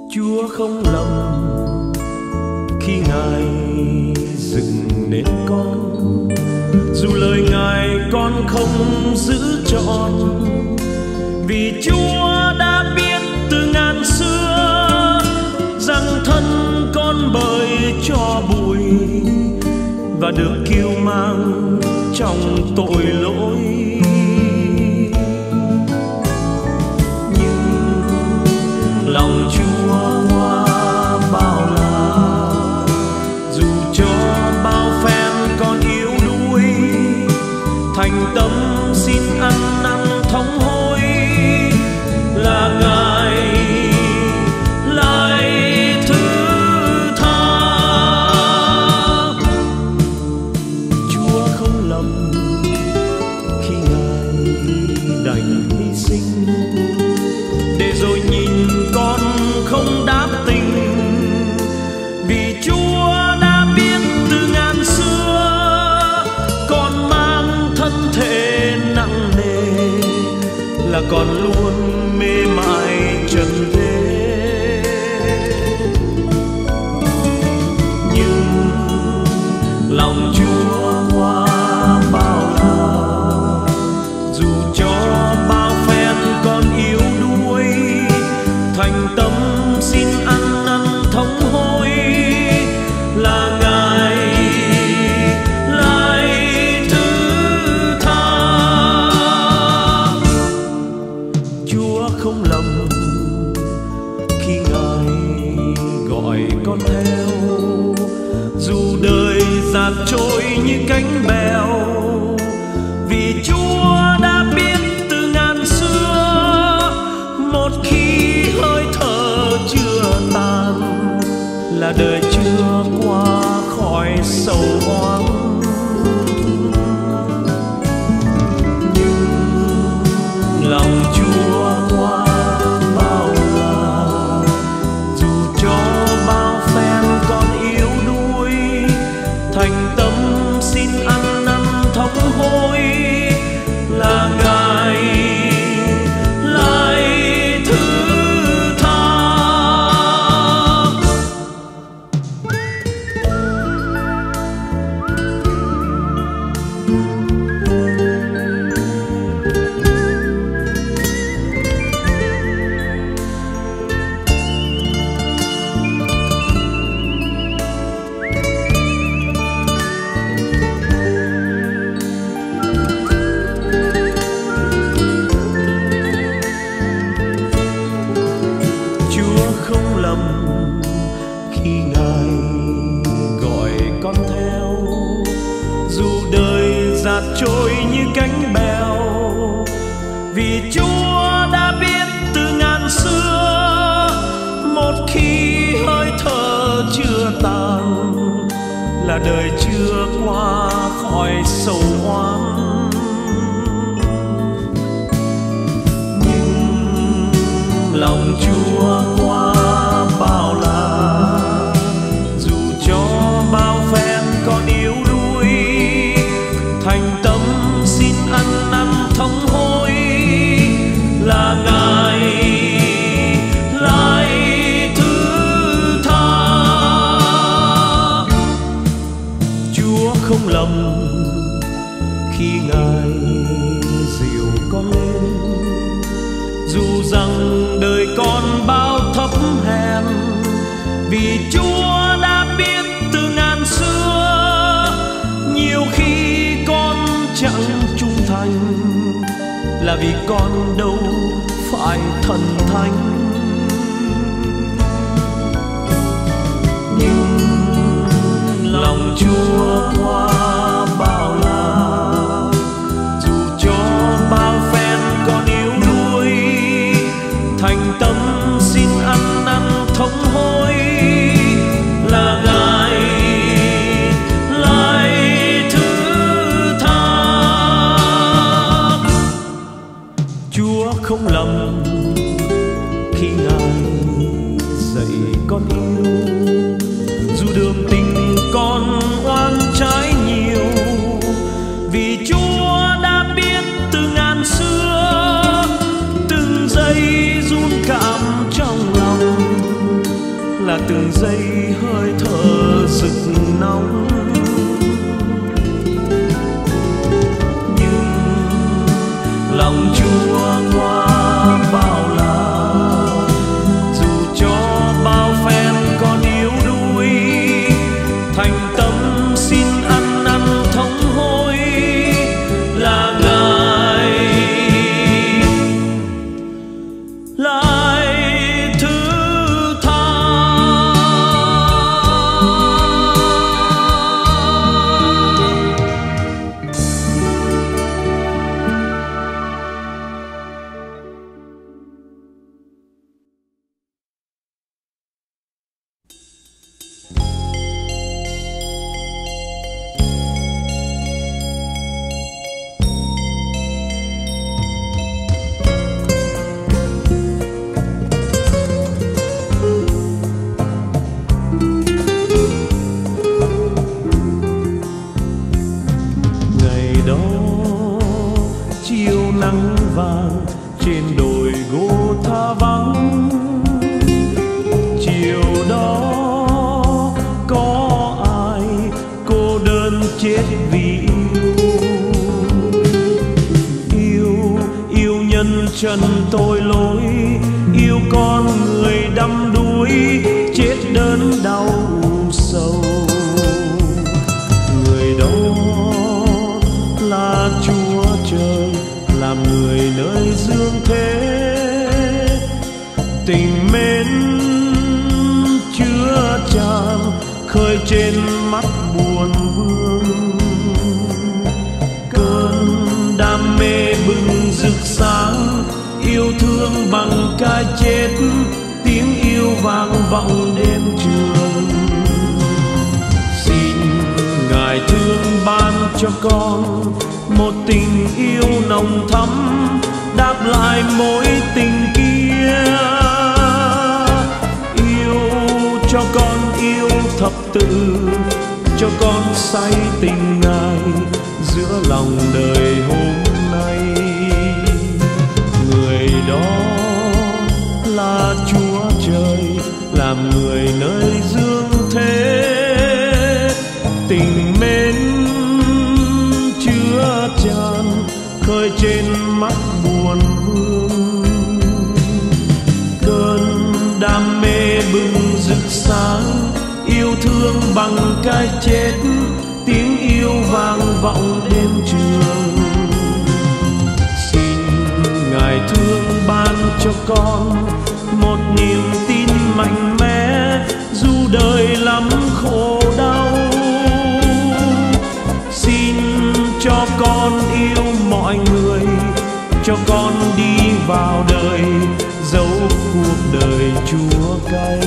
Chúa không lầm khi Ngài dựng nên con, dù lời Ngài con không giữ trọn, vì Chúa đã biết từ ngàn xưa rằng thân con bởi cho bụi và được kiêu mang trong tội lỗi. Nhưng lòng Chúa qua bao la, dù cho bao phen con yếu đuối, thành tâm xin ăn năn thống hối là Ngài lại thứ tha. Chúa không lầm khi Ngài đành hy sinh, để rồi nhìn con không đáp tình, vì Chúa đã biết từ ngàn xưa con mang thân thể nặng nề, là con luôn mê mải trần thế. Nhưng lòng Chúa qua bao la, dù cho bao phen con yếu đuối, thành tâm xin ăn năn thống hối là Ngài lại thứ tha. Chúa không lầm khi Ngài gọi con theo, dù đời dạt trôi như cánh bèo, vì Chúa đã biết từ ngàn xưa một khi hơi thở chưa tàn là đời chưa qua khỏi sầu oán. Nhưng lòng Chúa qua bao la, dù cho bao phen con yếu đuối, thành tâm xin ăn năn thống hối là Ngài lại thứ tha. Chúa không lầm khi Ngài gọi con theo, dù đời dạt trôi như cánh bèo, vì Chúa đã biết từ ngàn xưa một khi hơi thở chưa tàn là đời chưa qua khỏi sầu oán. Nhưng lòng Chúa qua bao la, dù cho bao phen con yếu đuối, thành tâm xin ăn năn thống hối là Ngài lại thứ tha. Chúa không lầm khi Ngài dìu con lên, dù rằng đời con bao thấp hèn, vì Chúa đã biết từ ngàn xưa nhiều khi con chẳng trung thành là vì con đâu phải thần thánh. Nhưng lòng Chúa qua bao la, dù cho bao phen con yếu đuối, thành tâm xin ăn năn thống hối là Ngài lại thứ tha. Chúa không lầm khi Ngài dạy con yêu, dù đường tình con oan trái nhiều, vì Chúa đã biết từ ngàn xưa từng giây run cảm trong lòng là từng giây hơi thở rực nóng. Nhưng lòng Chúa qua bao la, dù cho bao phen còn yếu đuối, thành tâm xin ăn năn thống hối là Ngài lại thứ tha. Chiều nắng vàng trên đồi gỗ tha vắng, chiều đó có ai cô đơn chết vì yêu nhân trần tội lỗi, yêu con người đắm đuối, chết đớn đau sầu. Người đó là Chúa Trời, làm người nơi dương thế, tình mến chứa chan khơi trên mắt buồn vương. Cơn đam mê bừng rực sáng, yêu thương bằng cái chết, tiếng yêu vang vọng đêm trường. Xin Ngài thương ban cho con một tình yêu nồng thắm, đáp lại mối tình kia. Yêu cho con yêu thập tự, cho con say tình Ngài giữa lòng đời hôm nay. Người đó là Chúa Trời, làm người nơi dương thế, tình mến chứa chan khơi trên mắt buồn vương. Cơn đam mê bừng rực sáng, yêu thương bằng cái chết, tiếng yêu vang vọng đêm trường. Xin Ngài thương ban cho con một niềm tin mạnh mẽ, dù đời lắm khổ đau. Xin cho con yêu mọi người, cho con đi vào đời, dấu cuộc đời Chúa cay.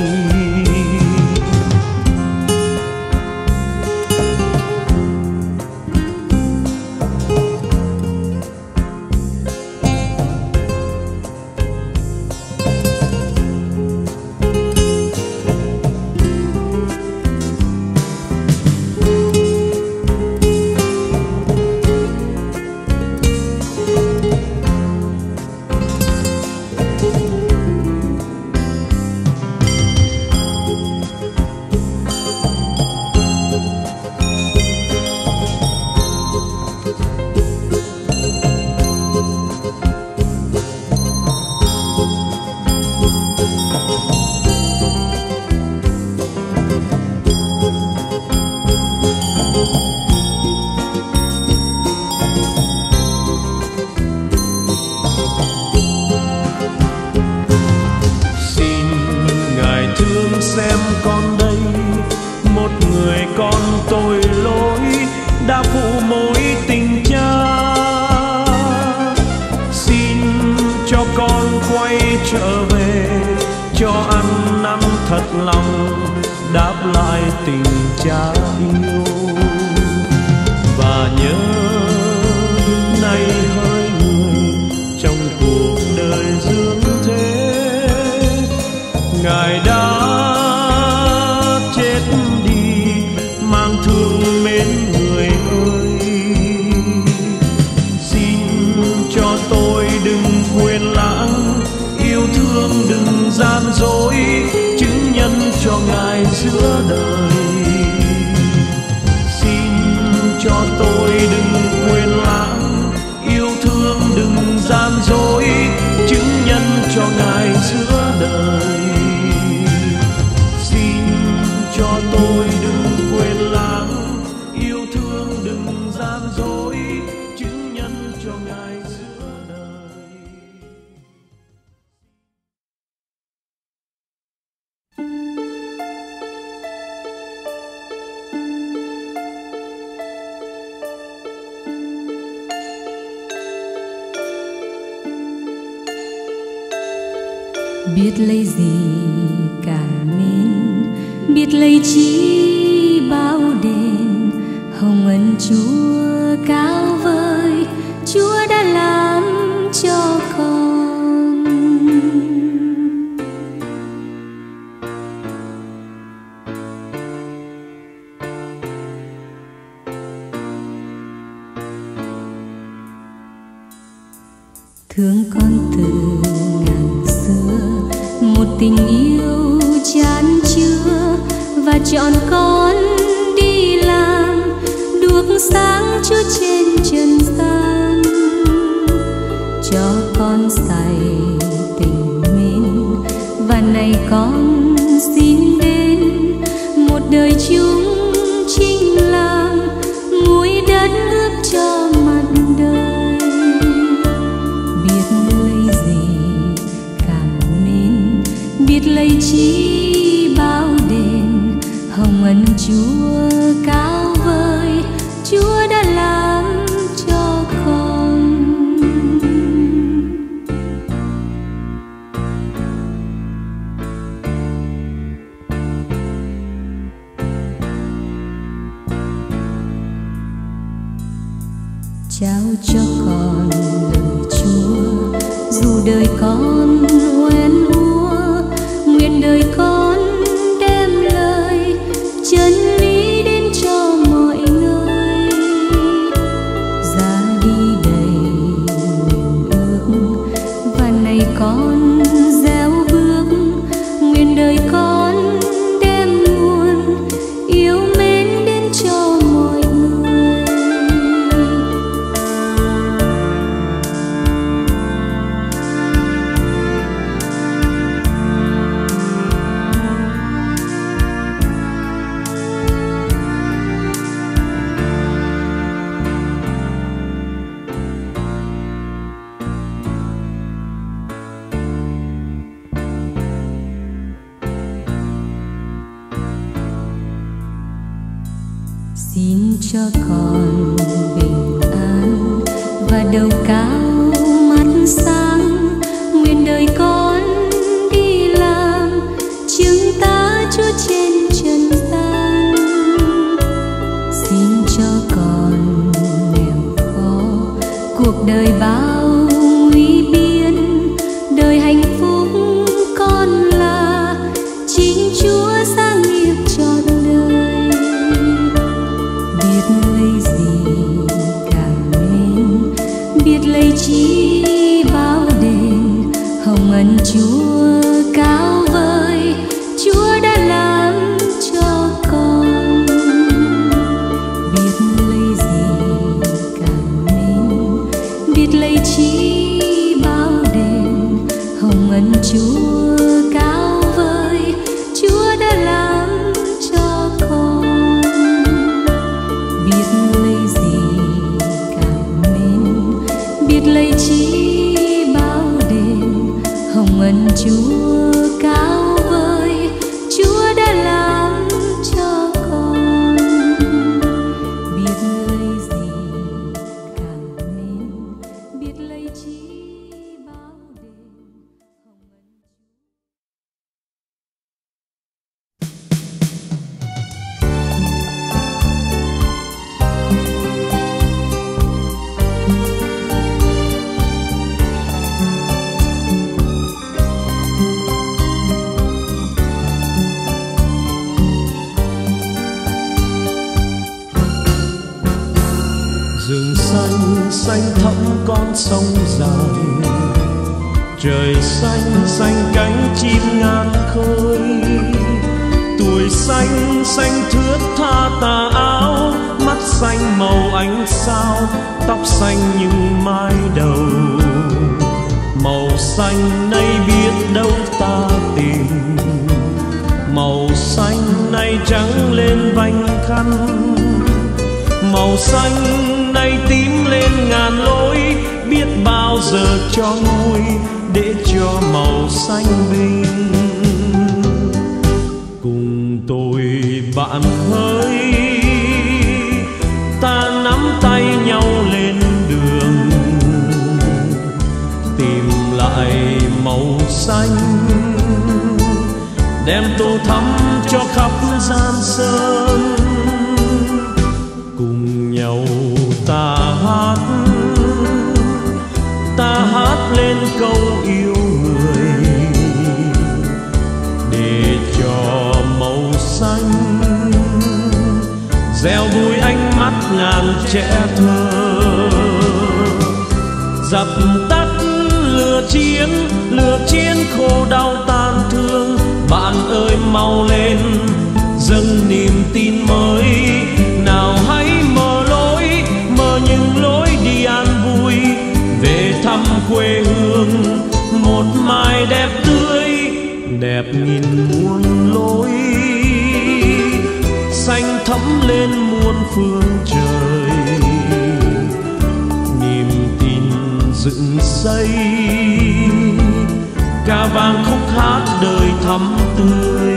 Xem con đây, một người con tội lỗi đã phụ mối tình cha. Xin cho con quay trở về, cho ăn năn thật lòng, đáp lại tình cha yêu. Và nhớ nay hỡi người trong cuộc đời dương thế, Ngài đã chết đi mang thương mến người ơi. Xin cho tôi đừng quên lãng, yêu thương đừng gian dối, chứng nhân cho tôi đừng quên lãng, yêu thương đừng gian dối, chứng nhân cho Ngài giữa đời. Xin cho tôi đừng quên lãng, yêu thương đừng gian dối, chứng nhân cho Ngài giữa đời. Biết lấy gì càng mến, biết lấy chi bao đền, hồng ân Chúa cao vời, Chúa đã làm cho con. Thương con từ ngàn xưa, một tình yêu chan chứa, và chọn con đi làm đuốc sáng Chúa trên trần gian. Cho con say tình mến, và này con xin đến một đời chúng chinh làm muối đất ướp cho mặt đời. Biết lấy gì càng mến, biết lấy chi bao đền, hồng ân Chúa cao vời, Chúa đã làm cho con. Trao cho con lời Chúa, dù đời con hoen úa, nguyện đời con đem lời chân lý đến cho mọi người. Ra đi đầy niềm ước, và này con gieo bước, nguyện đời con đem nguồn yêu mến đến cho mọi người. Xin cho con bình an và đầu cao mắt sáng, nguyện đời con đi làm chứng tá Chúa trên trần gian. Xin cho con nghèo khó, cuộc đời bao nguy biên, đời hạnh phúc con là chính Chúa sáng nghiệp trọn đời. Biết lấy gì càng mến, biết lấy chi bao đền, hồng ân Chúa cao vời, Chúa đã làm cho con. Biết lấy gì càng mến, biết lấy chi bao đền, hồng ân Chúa cao vời, Chúa đã làm cho con. Biết lấy gì càng mến, biết lấy chi bao đền, hồng ân Chúa cao vời, Chúa đã làm cho con. Biết lấy gì càng mến, biết lấy chi bao đền, hồng ân rừng xanh xanh thẳm con sông dài, trời xanh xanh cánh chim ngát khơi. Tuổi xanh xanh thướt tha tà áo, mắt xanh màu ánh sao, tóc xanh như mái đầu. Màu xanh nay biết đâu ta tìm, màu xanh nay trắng lên vành khăn. Màu xanh nay tím lên ngàn lối, biết bao giờ cho nguôi để cho màu xanh bình. Cùng tôi bạn hỡi, ta nắm tay nhau lên đường, tìm lại màu xanh, đem tô thắm cho khắp gian sơn. Cùng nhau ta hát lên câu yêu người, để cho màu xanh gieo vui ánh mắt ngàn trẻ thơ. Dập tắt lửa chiến khổ đau tan thương. Bạn ơi mau lên dâng niềm tin mới, nào hãy mở những lối đi an vui, về thăm quê hương một mai đẹp tươi, đẹp nghìn muôn lối, xanh thắm lên muôn phương trời. Niềm tin dựng xây, ca vang khúc hát đời thắm tươi.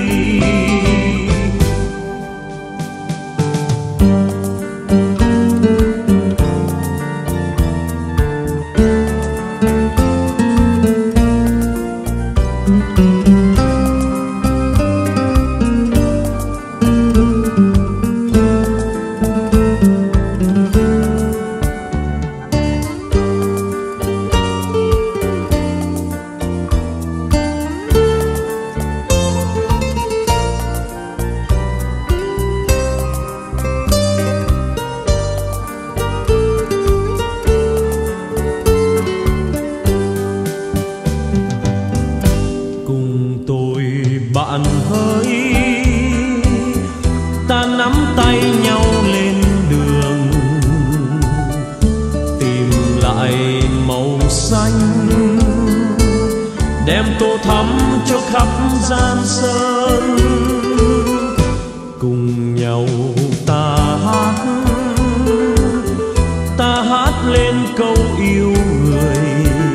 Đem tô thắm cho khắp gian sơn. Cùng nhau ta hát lên câu yêu người,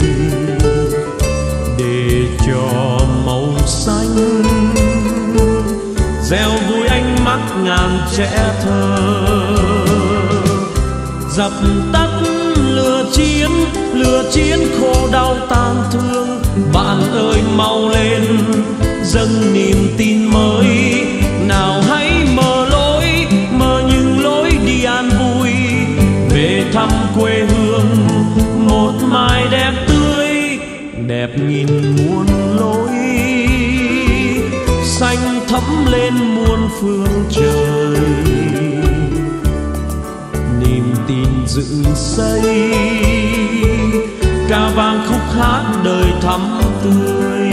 để cho màu xanh gieo vui ánh mắt ngàn trẻ thơ. Dập tắt lửa chiến khổ đau tan thương. Bạn ơi mau lên dâng niềm tin mới, nào hãy mở những lối đi an vui, về thăm quê hương một mai đẹp tươi, đẹp nghìn muôn lối, xanh thắm lên muôn phương trời. Niềm tin dựng xây, ca vang khúc hát đời thắm tươi,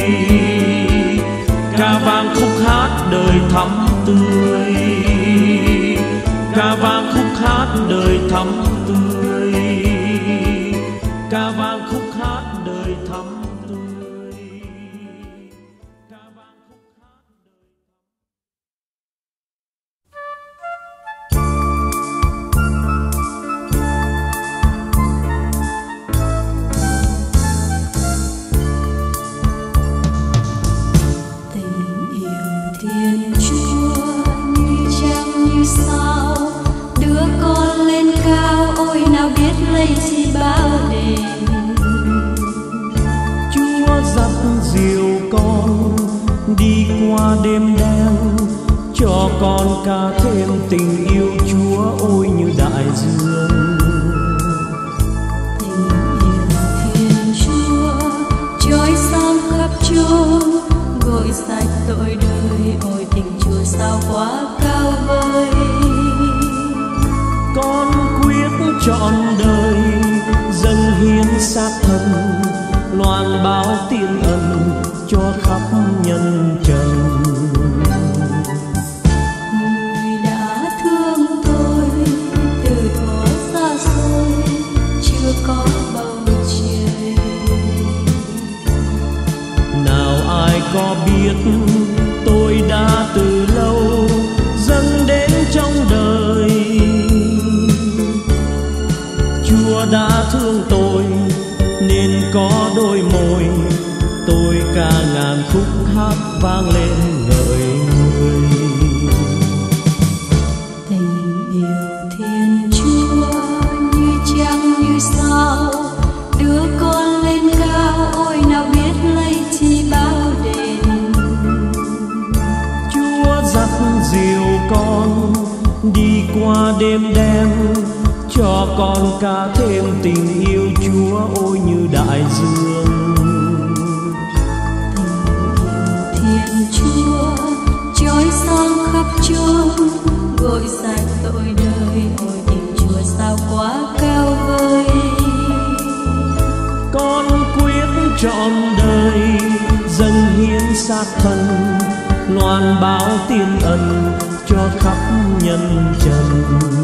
ca vang khúc hát đời thắm tươi, ca vang khúc hát đời thắm tươi, ca vang khúc hát đời thắm tươi, ca vang khúc hát đời. Chi bao đêm Chúa dắt dìu con đi qua đêm đen, cho con ca thêm tình yêu Chúa ôi như đại dương. Tình yêu Thiên Chúa trôi sang khắp chốn, gội sạch tội đời. Ôi tình Chúa sao quá cao vời, con quyết trọn đời dâng hiến xác thân, loan báo tiên ân cho khắp nhân trần. Người đã thương tôi từ có biết tôi đã từ lâu dâng đến trong đời. Chúa đã thương tôi nên có đôi môi, tôi ca ngàn khúc hát vang lên ngợi người. Tình yêu Thiên Chúa như trăng như sao, đưa con lên cao, ôi nào biết lấy chi bao đền. Chúa dắt dìu con đi qua đêm đen, cho con ca thêm tình yêu Chúa ôi như đại dương. Tình yêu Thiên Chúa chói sáng khắp chốn, gội sạch tội đời, ôi tình Chúa sao quá cao vời. Con quyết trọn đời dâng hiến xác thân, loan báo tiên ân cho khắp nhân trần.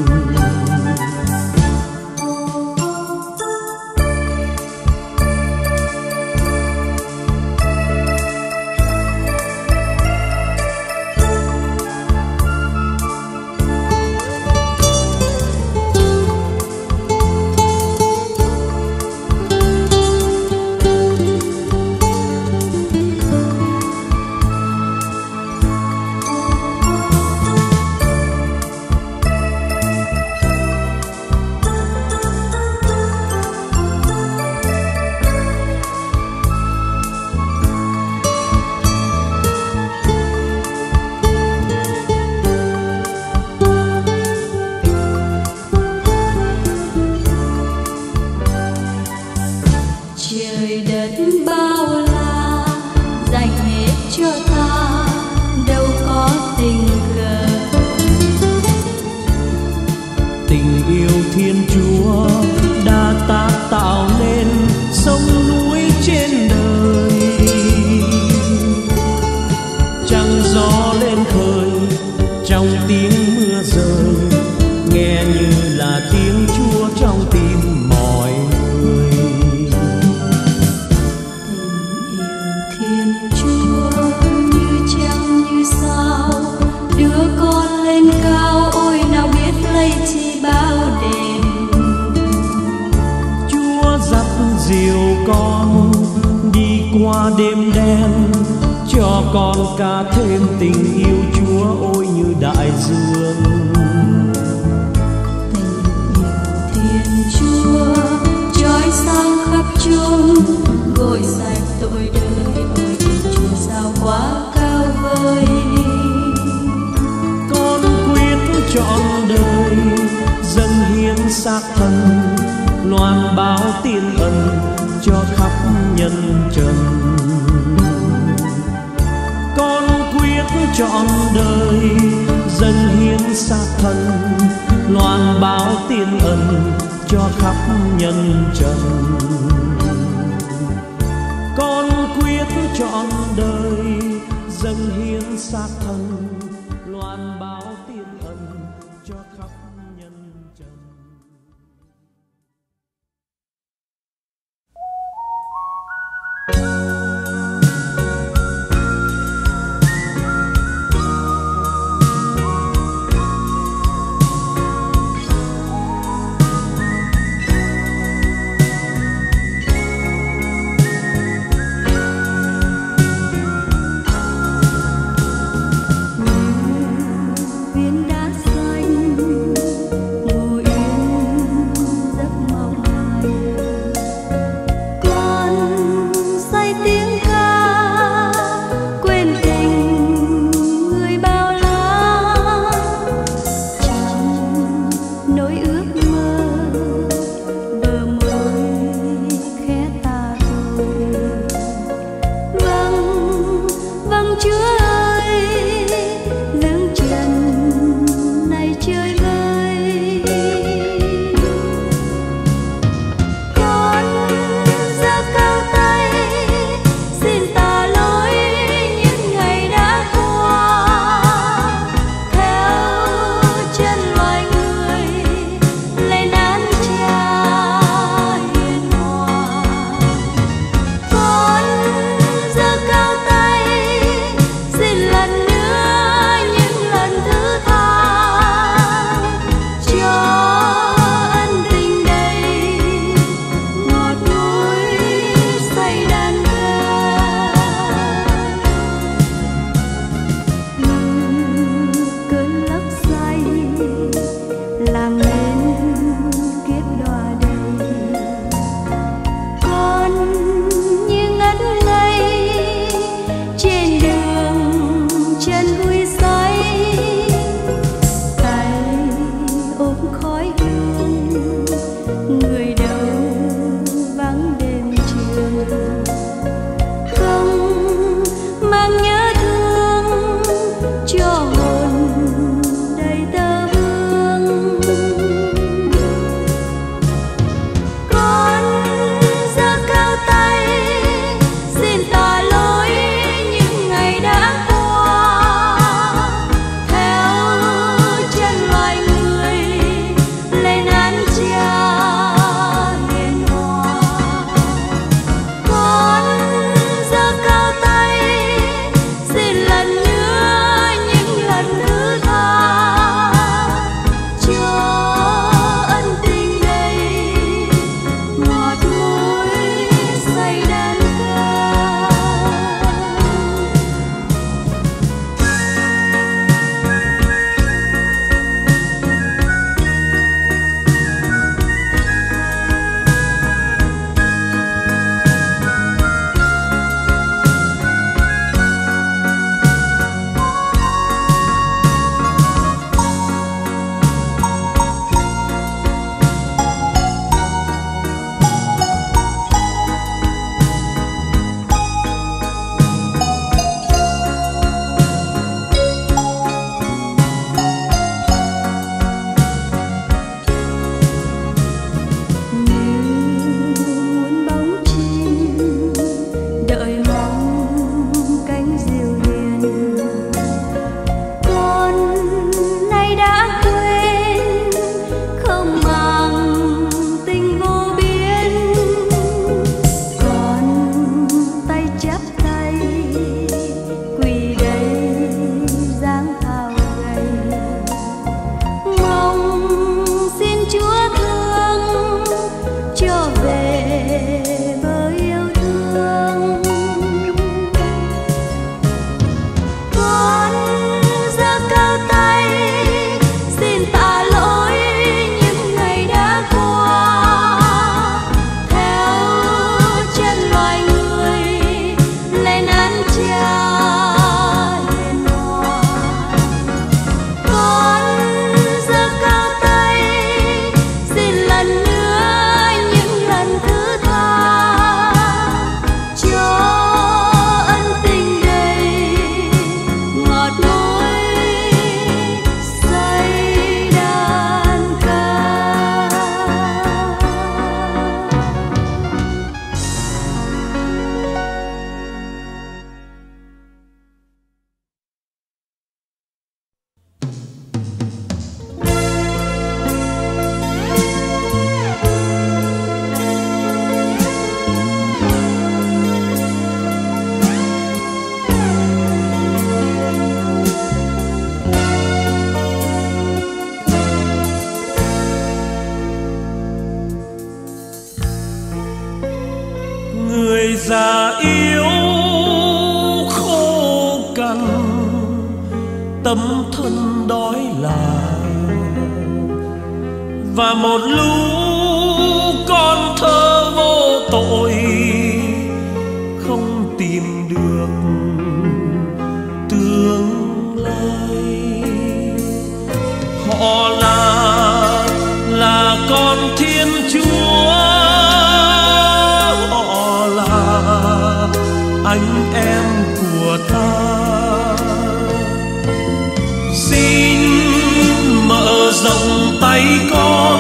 Trời đất bao la dành hết cho ta, đâu có tình cờ. Tình yêu Thiên Chúa đã tác tạo nên sông núi trên đời. Trăng gió lên khơi trong tiếng mưa rơi, nghe như là tiếng Chúa trong tim mọi người. Thiên Chúa như trăng như sao, đưa con lên cao, ôi nào biết lấy chi bao đền. Chúa dắt dìu con đi qua đêm đen, cho con ca thêm tình yêu Chúa ôi như đại dương. Tình yêu Thiên Chúa chói sáng khắp chốn, gội sạch tội đời, ôi tình Chúa sao quá cao vời. Con quyết trọn đời dâng hiến xác thân, loan báo tiên ân cho khắp nhân trần. Con quyết trọn đời dâng hiến xác thân, loan báo tiên ân cho khắp nhân trần. Con quyết trọn đời dâng hiến xác thân, loan báo tiên ân cho khắp nhân trần. Viên đá xanh ngồi yên giấc mộng mây, con say tiếng ca quên tình người bao la. Trong nỗi ước mơ bờ môi khẽ ta thôi. Vâng vâng Chúa ơi, lưng trần này chơi vơi. Con giơ cao tay xin tha lỗi những ngày đã qua, theo chân loài người lên án Cha hiền hòa. Con giơ cao tay tấm thân đói là và một lũ con thơ vô tội không tìm được tương lai. Họ là con Thiên Chúa, họ là anh em của ta. Xin mở rộng tay con,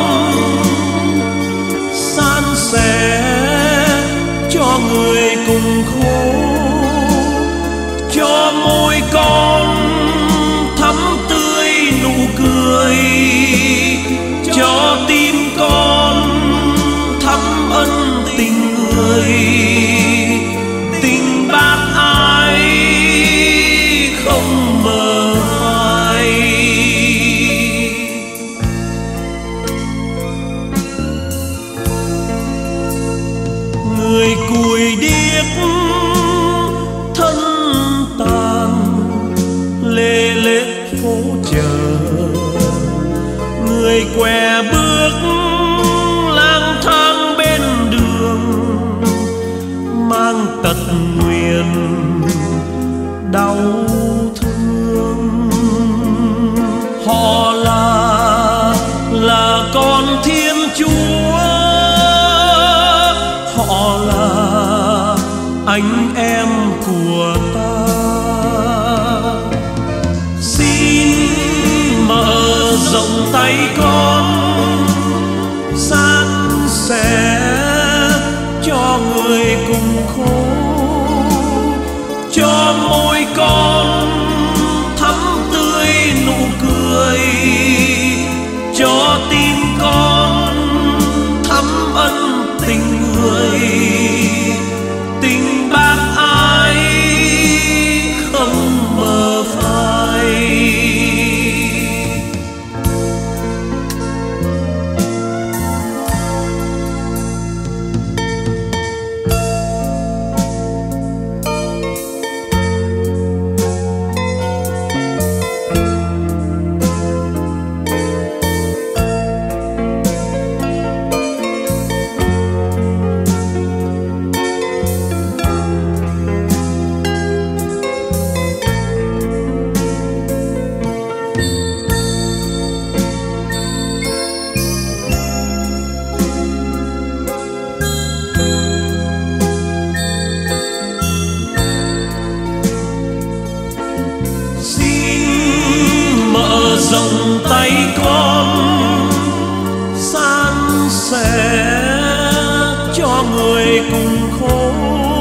san sẻ cho người cùng khổ, cho môi con thắm tươi nụ cười, cho tim con thắm ân tình người. Tình bác ái không mờ phai. Người cùi điếc thân tàn lê lết phố chợ, người què bước lang thang bên đường, mang tật nguyền đau thương. Họ là con Thiên Chúa, họ là anh em của ta. Xin mở rộng tay con, san sẻ cho người cùng khổ, cho môi con thắm tươi nụ cười, cho tim con thắm ân tình người. Tình bác ái không mờ phai. Rộng tay con, san sẻ cho người cùng khổ,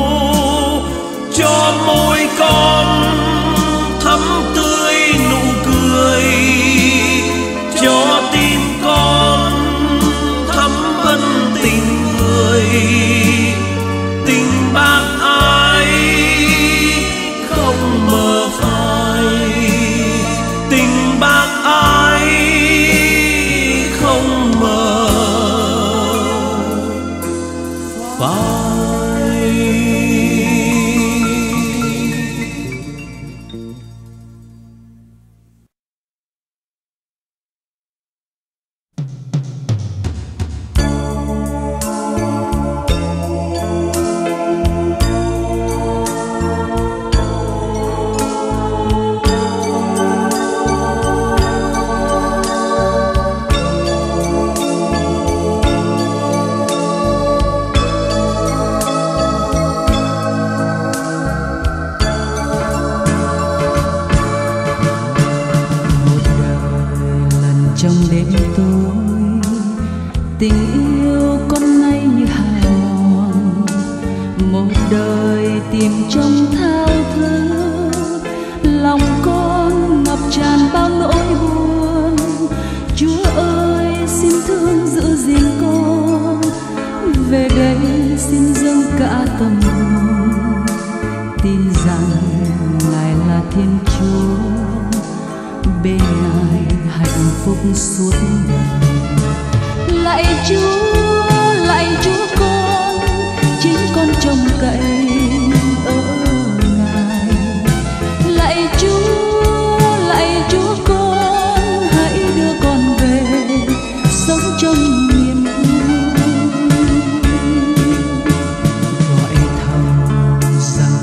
cho môi con thắm tươi nụ cười, cho tim con thắm ân tình người. Tình bác ái không mờ phai. Tình bác ái không mờ phai. Tình yêu con nay như hài lòng, một đời tìm trong thao thức, lòng con ngập tràn bao nỗi buồn. Chúa ơi xin thương giữ gìn con, về đây xin dâng cả tâm hồn, tin rằng Ngài là Thiên Chúa, bên Ngài hạnh phúc suốt đời. Lạy Chúa con, chính con trông cậy ở Ngài. Lạy Chúa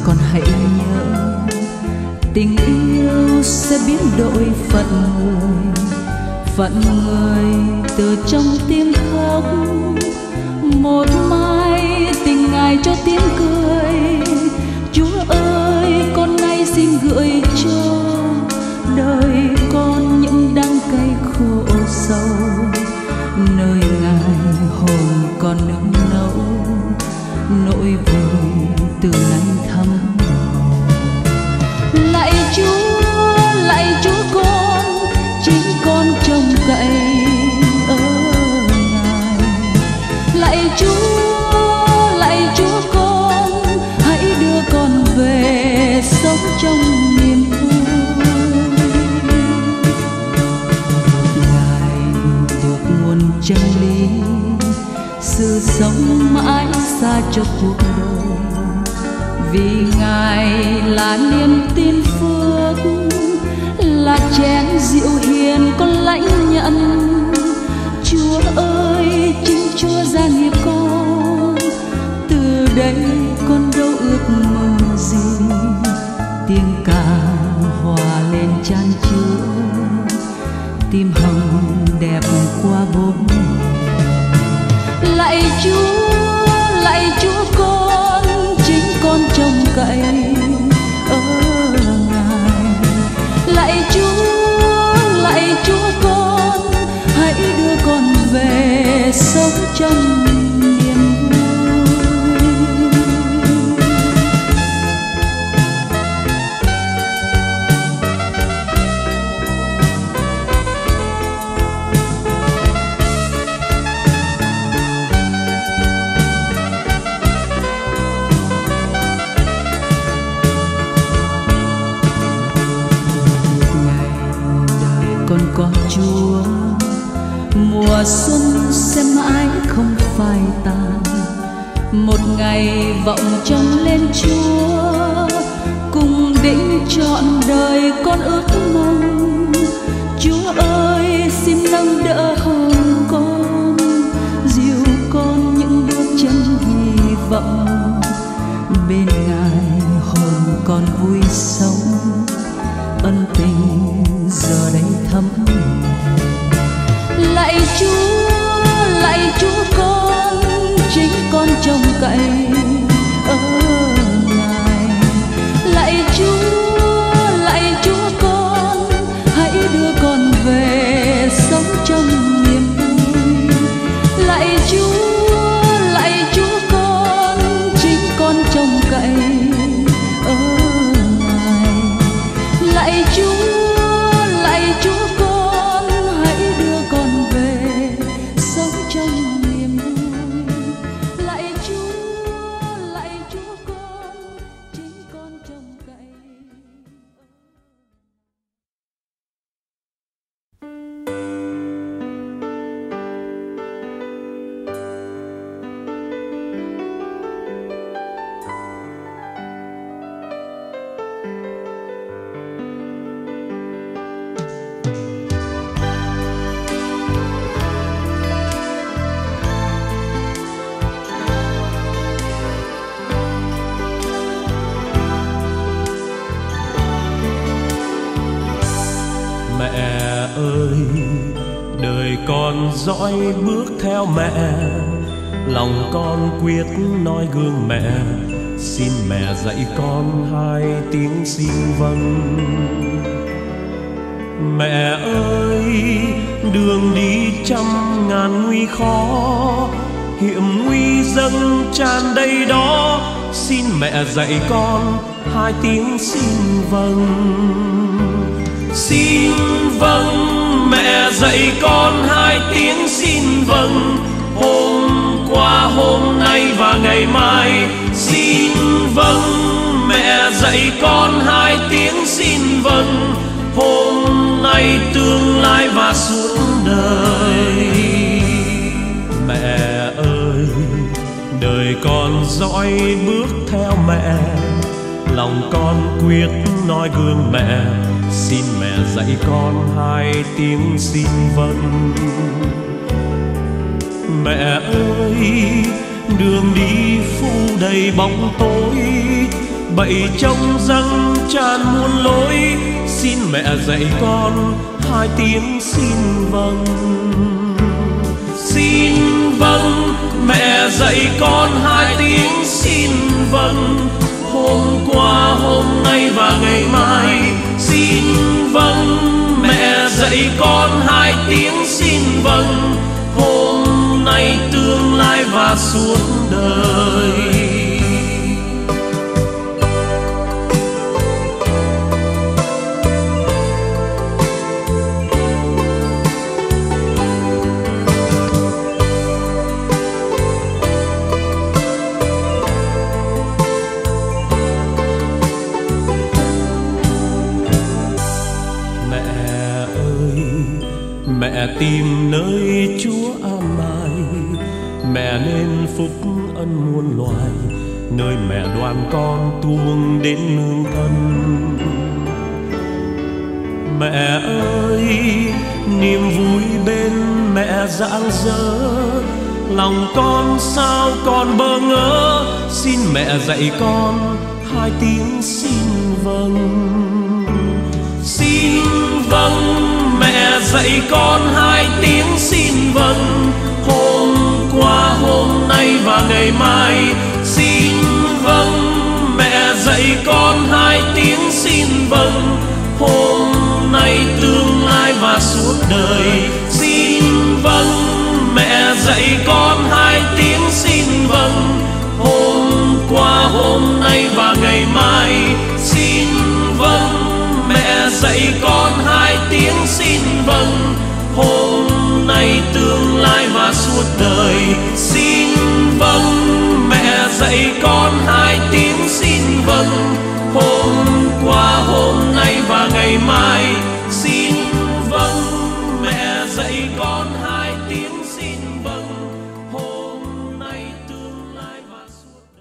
con hãy nhớ tình yêu sẽ biến đổi phận người từ trong tiếng khóc. Một mai tình Ngài cho tiếng cười, Chúa ơi con nay xin gửi cho đời con những đắng cay khổ sâu. Nơi Ngài hồn còn nức nấu, nỗi vui từ nay thắm. Lạy Chúa con, chính con trông cậy ở Ngài. Lạy Chúa con, hãy đưa con về sống trong niềm vui. Ngài được nguồn chân lý, sự sống mãi xa cho cuộc đời. Vì Ngài là niềm tin phước, là chén rượu hiền con lãnh nhận. Chúa ơi, chính Chúa gia nghiệp con, từ đây con đâu ước mơ gì. Tiếng ca hòa lên chan chứa, tim hồng đẹp qua bốn. Lạy Chúa con, chính con trông cậy ở Ngài. Lạy Chúa con, hãy đưa con về sống trong niềm vui. Có Chúa, mùa xuân sẽ mãi không phai tàn. Một ngày vọng trong lên Chúa, cùng định trọn đời con ước mong. Chúa ơi, xin nâng đỡ hồn con, dìu con những bước chân hy vọng. Bên Ngài hồn con vui sống, ân tình giờ đây thắm. Lạy Chúa con, chính con trông cậy ở Ngài. Lạy Chúa con, hãy đưa con về sống trong niềm vui. Lạy Chúa con, chính con trông cậy ở Ngài. Lạy Chúa con, hãy đưa con về sống trong niềm vui. Lạy Chúa con, chính con trông cậy. Đời con dõi bước theo mẹ, lòng con quyết noi gương mẹ. Xin mẹ dạy con hai tiếng xin vâng. Mẹ ơi, đường đi trăm ngàn nguy khó, hiểm nguy dâng tràn đầy đó. Xin mẹ dạy con hai tiếng xin vâng. Xin vâng, mẹ dạy con hai tiếng xin vâng. Hôm qua, hôm nay và ngày mai. Xin vâng, mẹ dạy con hai tiếng xin vâng. Hôm nay, tương lai và suốt đời. Mẹ ơi, đời con dõi bước theo mẹ, lòng con quyết noi gương mẹ. Xin mẹ dạy con hai tiếng xin vâng. Mẹ ơi, đường đi phủ đầy bóng tối, bậy trong răng tràn muôn lối. Xin mẹ dạy con hai tiếng xin vâng. Xin vâng, mẹ dạy con hai tiếng xin vâng. Hôm qua, hôm nay và ngày mai. Xin vâng, mẹ dạy con hai tiếng xin vâng. Hôm nay, tương lai và suốt đời. Mẹ tìm nơi Chúa an bài, mẹ nên phúc ân muôn loài, nơi mẹ đoàn con tuông đến nương thân. Mẹ ơi, niềm vui bên mẹ rạng rỡ, lòng con sao còn bơ ngỡ. Xin mẹ dạy con hai tiếng xin vâng. Xin vâng, mẹ dạy con hai tiếng xin vâng. Hôm qua, hôm nay và ngày mai. Xin vâng, mẹ dạy con hai tiếng xin vâng. Hôm nay, tương lai và suốt đời. Xin vâng, mẹ dạy con hai tiếng xin vâng. Hôm qua, hôm nay và ngày mai. Xin vâng, mẹ dạy con hai tiếng xin vâng. Hôm nay, tương lai và suốt đời. Xin vâng, mẹ dạy con hai tiếng xin vâng. Hôm qua, hôm nay và ngày mai. Xin vâng, mẹ dạy con hai tiếng xin vâng. Hôm nay, tương lai và suốt đời.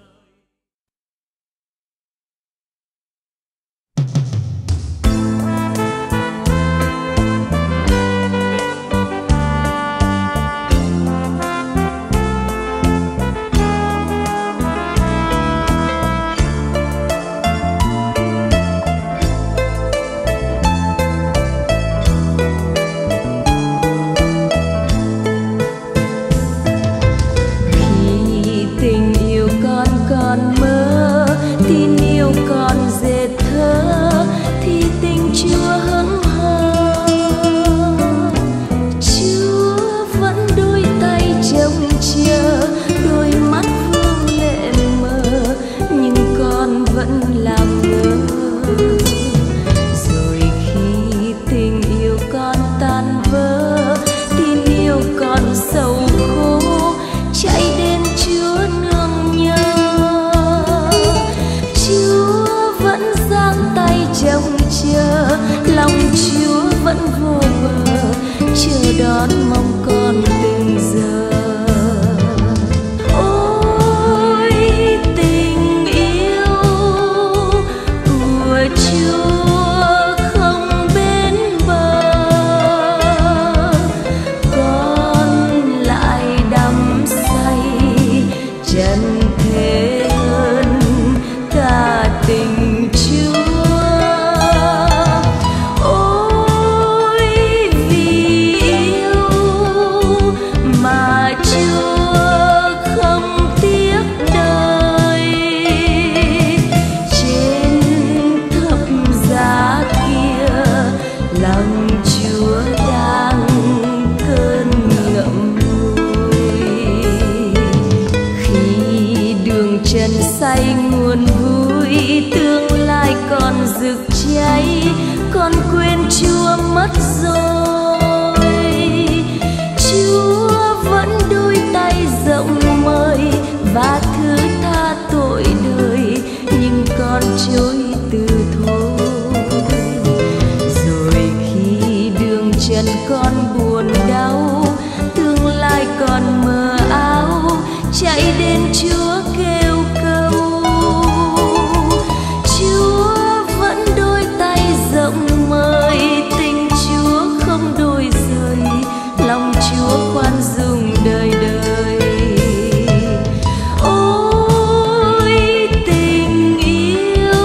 Ôi tình yêu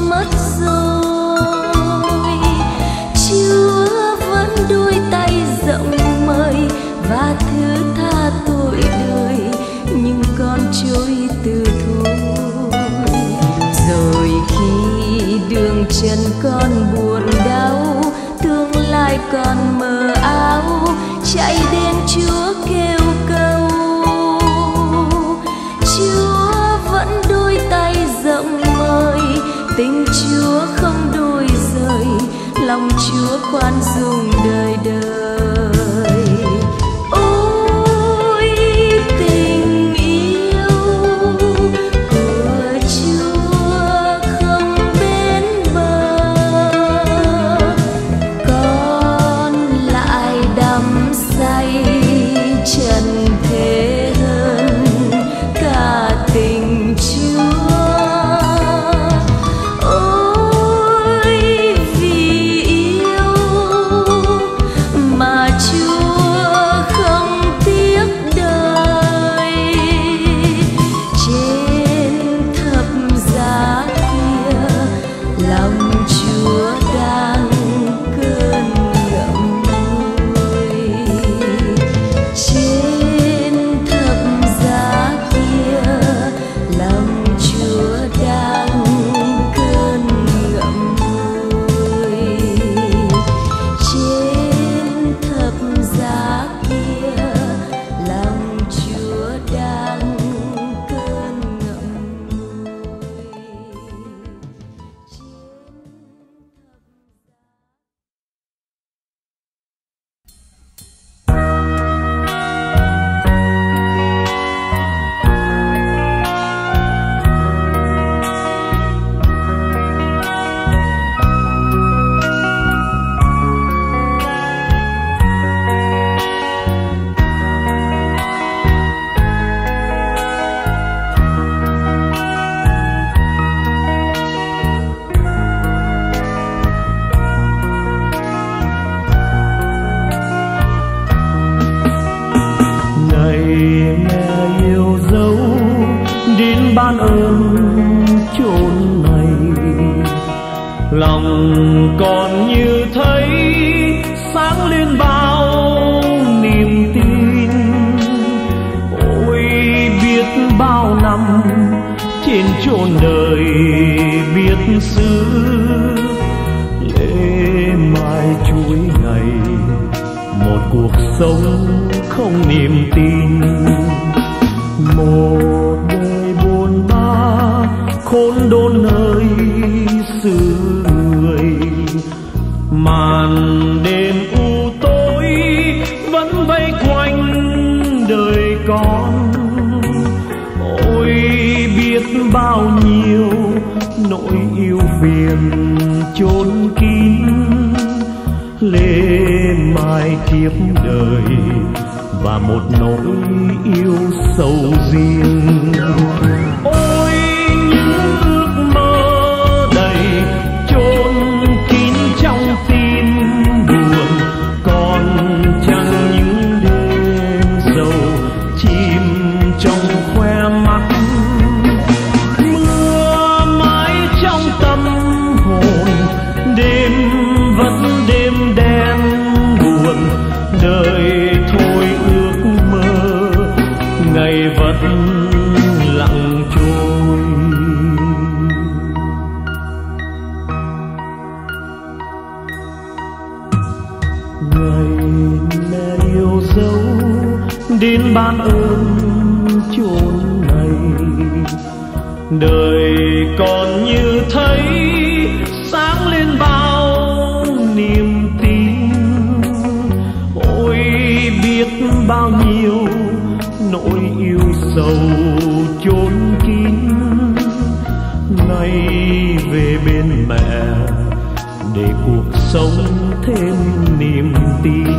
mất rồi. Chúa vẫn đôi tay rộng mời và thứ tha tội đời, nhưng con trôi từ thôi. Rồi khi đường chân con buồn đau, tương lai còn mờ áo, chạy đến Chúa kêu cầu. Chúa vẫn đôi tay rộng mời, tình Chúa không đôi rời, lòng Chúa khoan dung đời đời. Ôi tình yêu của Chúa không bến bờ, con lại đắm say trần thế hơn cả tình Chúa. Ôi vì yêu mà Chúa không tiếc đời, trên thập giá kia lòng Chúa đang cơn ngậm ngùi. Trên thập giá kia lòng Chúa đang cơn ngậm ngùi. Trên thập giá kia lòng Chúa đang cơn ngậm ngùi. Ngày mẹ yêu dấu đến ban ơn chốn này, lòng còn như thấy sáng lên bao niềm tin. Ôi biết bao năm trên chốn đời biết xứ, lễ mai chuối ngày một cuộc sống không niềm tin. Một đời buồn ba khốn đốn nơi xứ người, màn đêm u tối vẫn vây quanh đời con. Ôi biết bao nhiêu nỗi yêu phiền chốn kín, lễ mai kiếp đời và một nỗi yêu sâu riêng. Ôi những ước mơ đầy chôn kín trong tim buồn, còn chẳng những đêm dầu chìm trong khoe mắt. Mưa mãi trong tâm hồn, đêm vẫn đêm đen buồn, đời thôi ước mơ ngày vẫn lặng trôi. Ngày mẹ yêu dấu đến ban ơn chốn này, đời còn như thấy sáng lên bao niềm tin. Ôi biết bao nhiêu nỗi yêu sầu chốn kín, nay về bên mẹ để cuộc sống thêm niềm tin.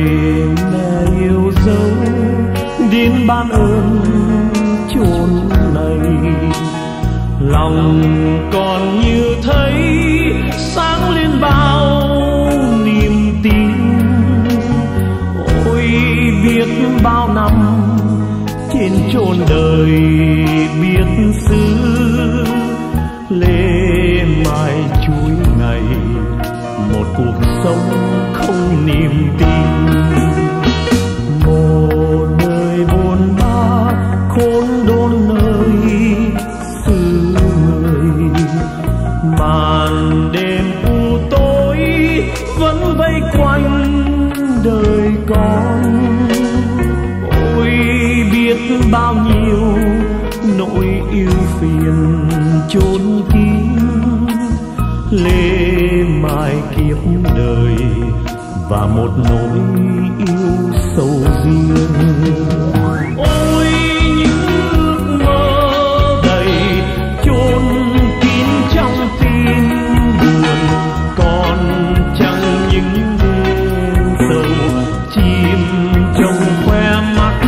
mẹ yêu dấu đến ban ơn chốn này, lòng còn như thấy sáng lên bao niềm tin. Ôi biết bao năm trên chốn đời biết xứ, lê mai chuối ngày một cuộc sống không niềm tin. Một đời buồn bã khốn đốn nơi xứ người, màn đêm u tối vẫn vây quanh đời con. Ôi biết bao nhiêu nỗi yêu phiền chốn kín, lê mai kiếp đời và một nỗi yêu sâu riêng. Ôi những ước mơ đầy chôn kín trong tim buồn, còn chẳng những đêm sầu chim trong khoe mắt.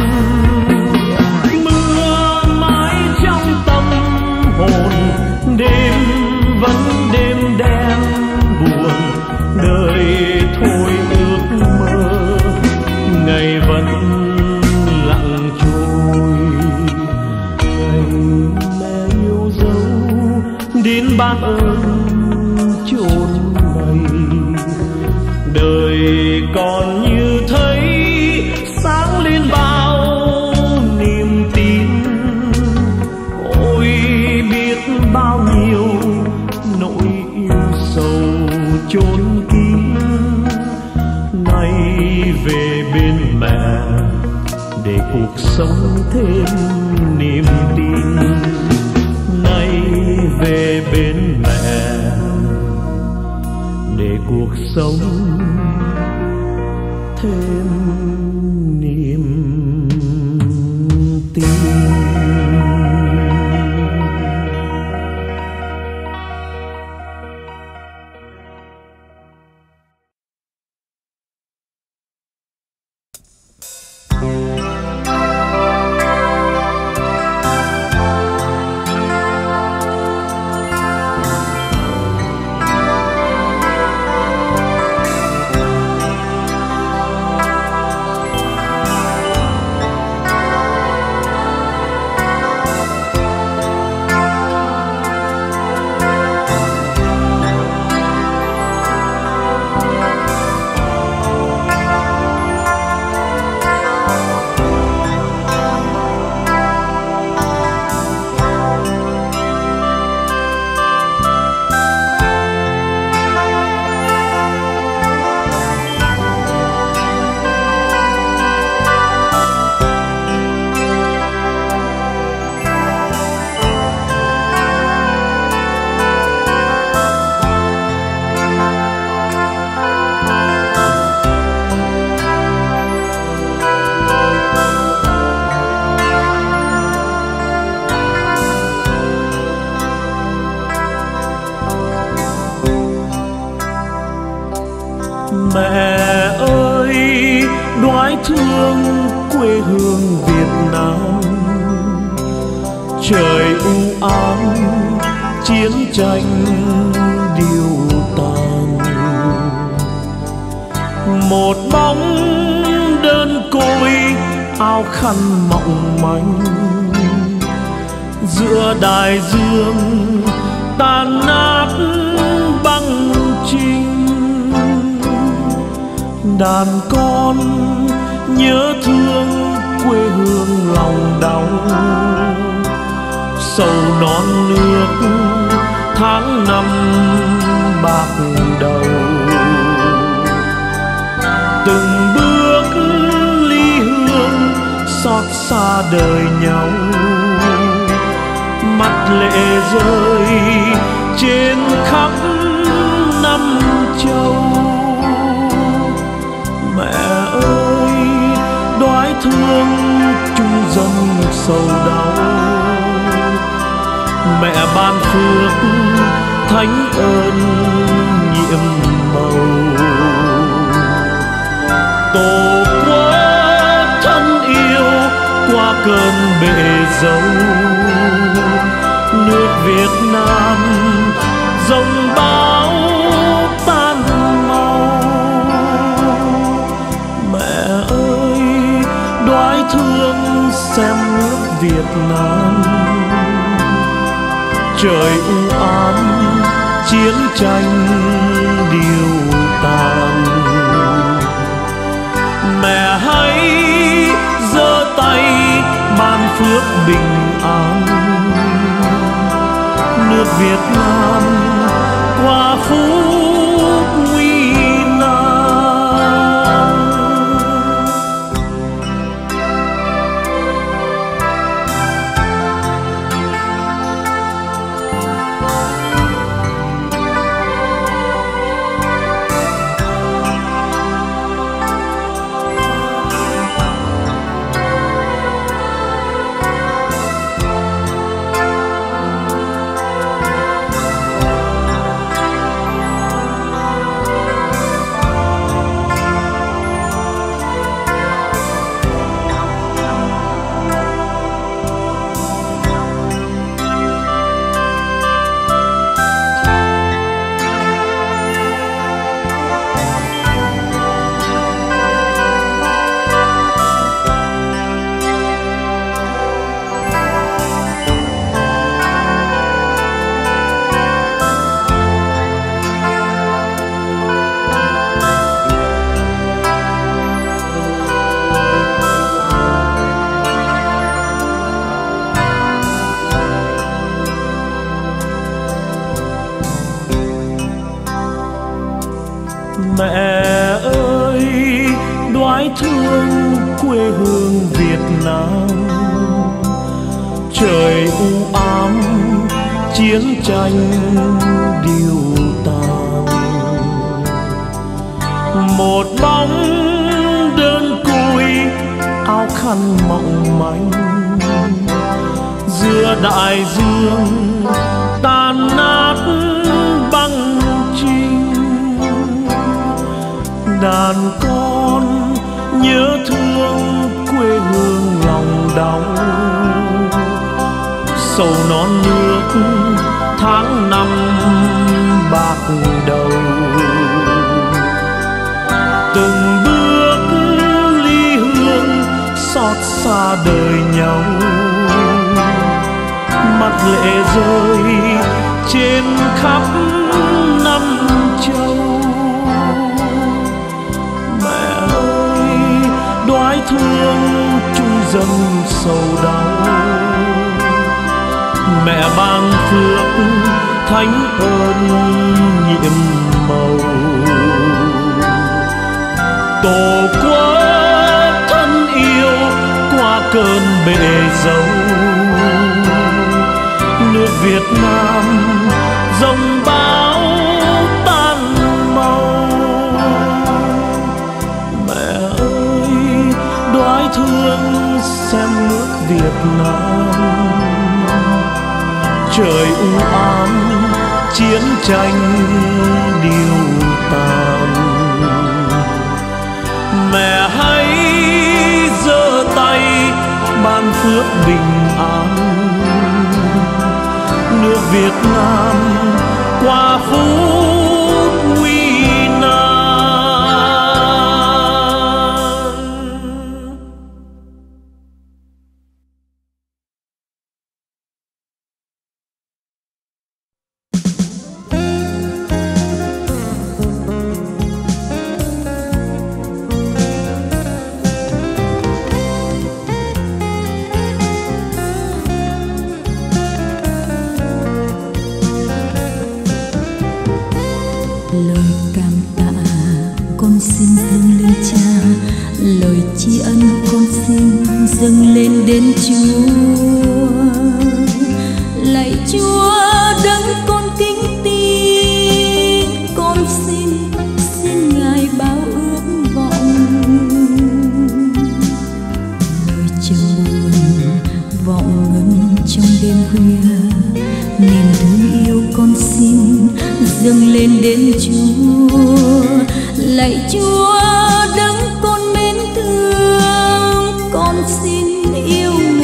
Mưa mãi trong tâm hồn, đêm vẫn đêm đen buồn, đời thôi ước mơ ngày vẫn lặng trôi. Ngày mẹ yêu dấu đến ban ơn chốn này, đời còn như thấy sáng lên bao niềm tin. Ôi biết bao nhiêu nỗi yêu sầu chốn kín, nay về bên mẹ để cuộc sống thêm niềm tin. Nay về bên mẹ để cuộc sống thêm niềm tin. Mẹ ơi đoái thương quê hương Việt Nam, trời u ám chiến tranh điêu tàn. Một bóng đơn côi áo khăn mỏng manh, giữa đại dương tan nát băng chinh. Đàn con nhớ thương quê hương lòng đau, sầu non nước tháng năm bạc đầu. Từng bước ly hương xót xa đời nhau, mắt lệ rơi trên khắp năm châu. Mẹ ơi đoái thương chung dân sầu đau, mẹ ban phước thánh ơn nhiệm màu. Tôi cơn bể dâu. Nước Việt Nam dòng bão tan màu. Mẹ ơi đoái thương xem nước Việt Nam, trời u ám chiến tranh điều tàn. Mẹ hãy giơ tay ban phước bình an, nước Việt Nam qua phút nguy nan. Mẹ ơi đoái thương quê hương Việt Nam, trời u ám chiến tranh điều tàn. Một bóng đơn côi áo khăn mỏng manh, giữa đại dương tan nát băng chinh. Đàn con nhớ thương quê hương lòng đau, sầu non nước tháng năm bạc đầu. Từng bước ly hương xót xa đời nhau, mắt lệ rơi trên khắp năm châu. Đoái thương chung dân sầu đau, mẹ ban phước thánh ơn nhiệm màu. Tổ quốc thân yêu qua cơn bể dâu, nước Việt Nam dòng bão tan màu. Mẹ ơi đoái thương xem nước Việt Nam, trời u ám chiến tranh điều tàn. Mẹ hãy giơ tay ban phước bình an, nước Việt Nam qua phút nguy nan. Dâng lên đến Chúa, lạy Chúa đấng con kính tin, con xin Ngài báo ước vọng. Lời trầm buồn vọng ngân trong đêm khuya, niềm thương yêu con xin dâng lên đến Chúa, lạy Chúa đấng con mến thương, con xin yêu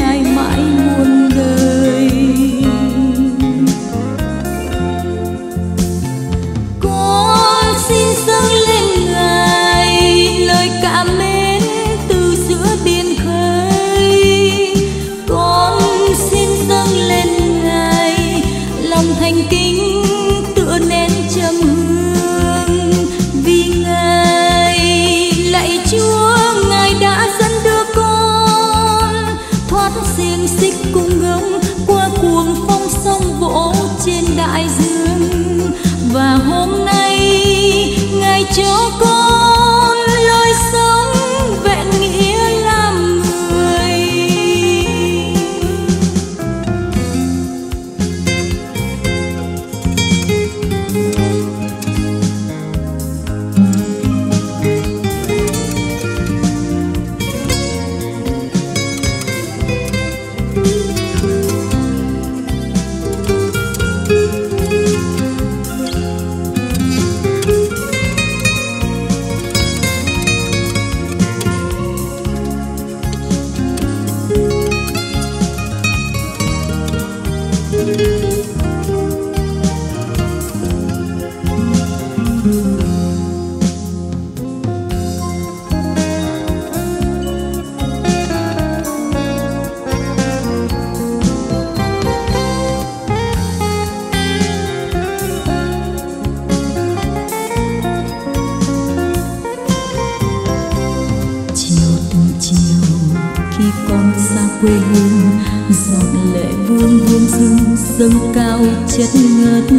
chiều khi con xa quê hương, giọt lệ vương vương dâng cao chất ngất.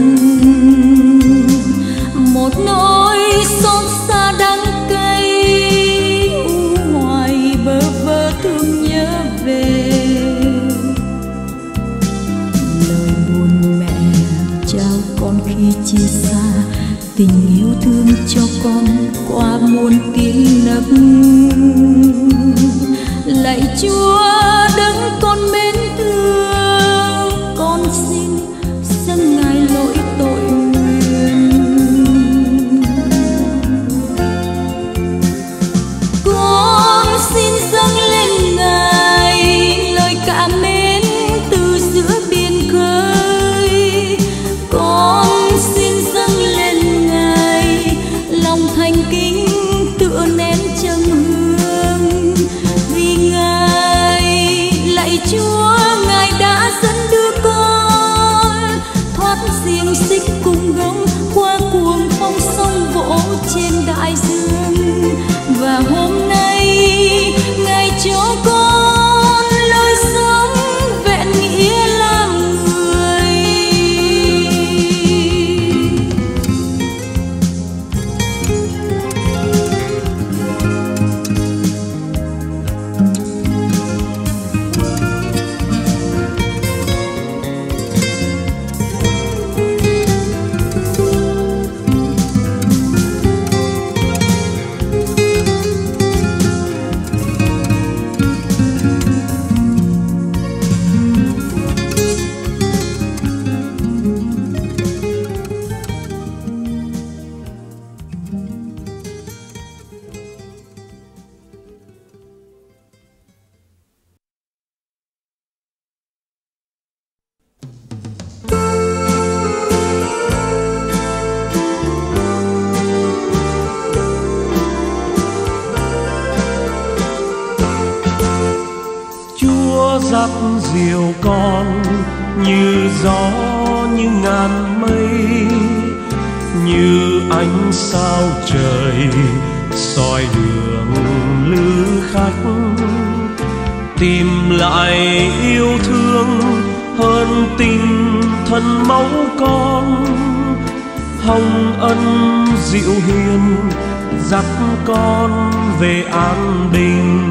Một nỗi xót xa đắng cay ngoài bơ vơ thương nhớ về. Lời buồn mẹ trao con khi chia xa, tình yêu thương cho con qua muôn ký nấc. Lạy Chúa đấng con mến thương, con xin dâng Ngài lỗi tội nguyền. Con xin dâng lên Ngài lời cảm mến từ giữa biển khơi. Con xin dâng lên Ngài lòng thành kính tựa nén trầm hương. Vì Ngài, lạy Chúa, Ngài đã dẫn đưa con thoát xiềng xích cùng gông qua cuồng phong sóng vỗ trên đại dương. Và hôm nay Ngài cho con lối sống vẹn nghĩa làm người. dắt dìu con như gió như ngàn mây, như ánh sao trời soi đường lữ khách, tìm lại yêu thương hơn tình thân máu con. Hồng ân dịu hiền dắt con về an bình.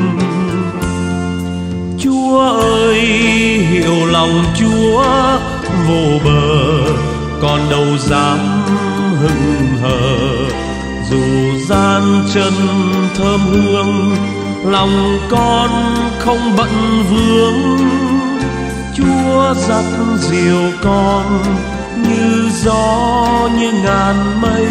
Chúa ơi, hiểu lòng Chúa vô bờ, con đâu dám hững hờ. Dù gian chân thơm hương, lòng con không bận vương. Chúa dắt dìu con như gió như ngàn mây,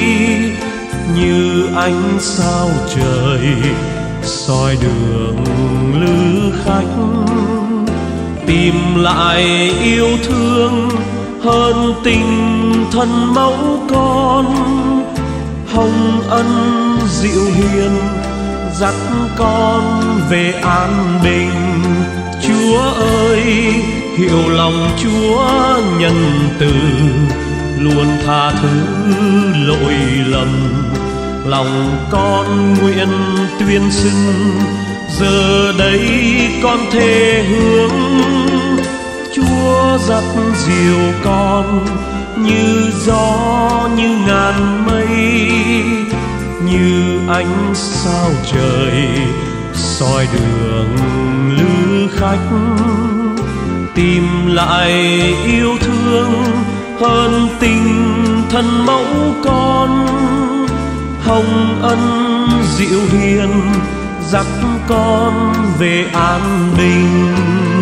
như ánh sao trời soi đường lữ khách, tìm lại yêu thương hơn tình thân mẫu con. Hồng ân dịu hiền dắt con về an bình. Chúa ơi, hiểu lòng Chúa nhân từ, luôn tha thứ lỗi lầm. Lòng con nguyện tuyên xưng, giờ đây con thề hướng. Chúa dắt dìu con như gió như ngàn mây, như ánh sao trời soi đường lữ khách, tìm lại yêu thương hơn tình thân mẫu con. Hồng ân dịu hiền dắt con về an bình.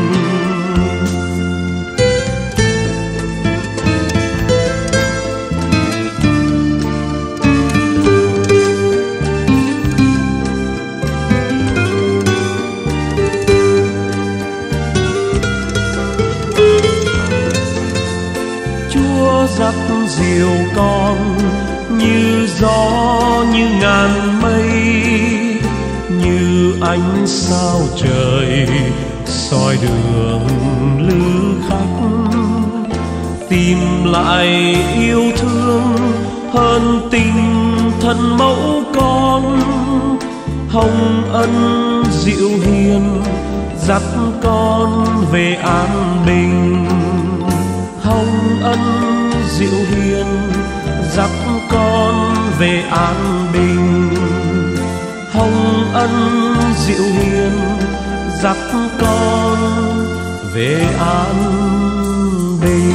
Chúa dắt dìu con như gió như ngàn mây, như ánh sao trời soi đường lữ khách, tìm lại yêu thương hơn tình thân mẫu con. Hồng ân dịu hiền dắt con về an bình. Hồng ân dịu hiền dắt con về an bình. Hồng ân dịu hiền dắt con về an bình.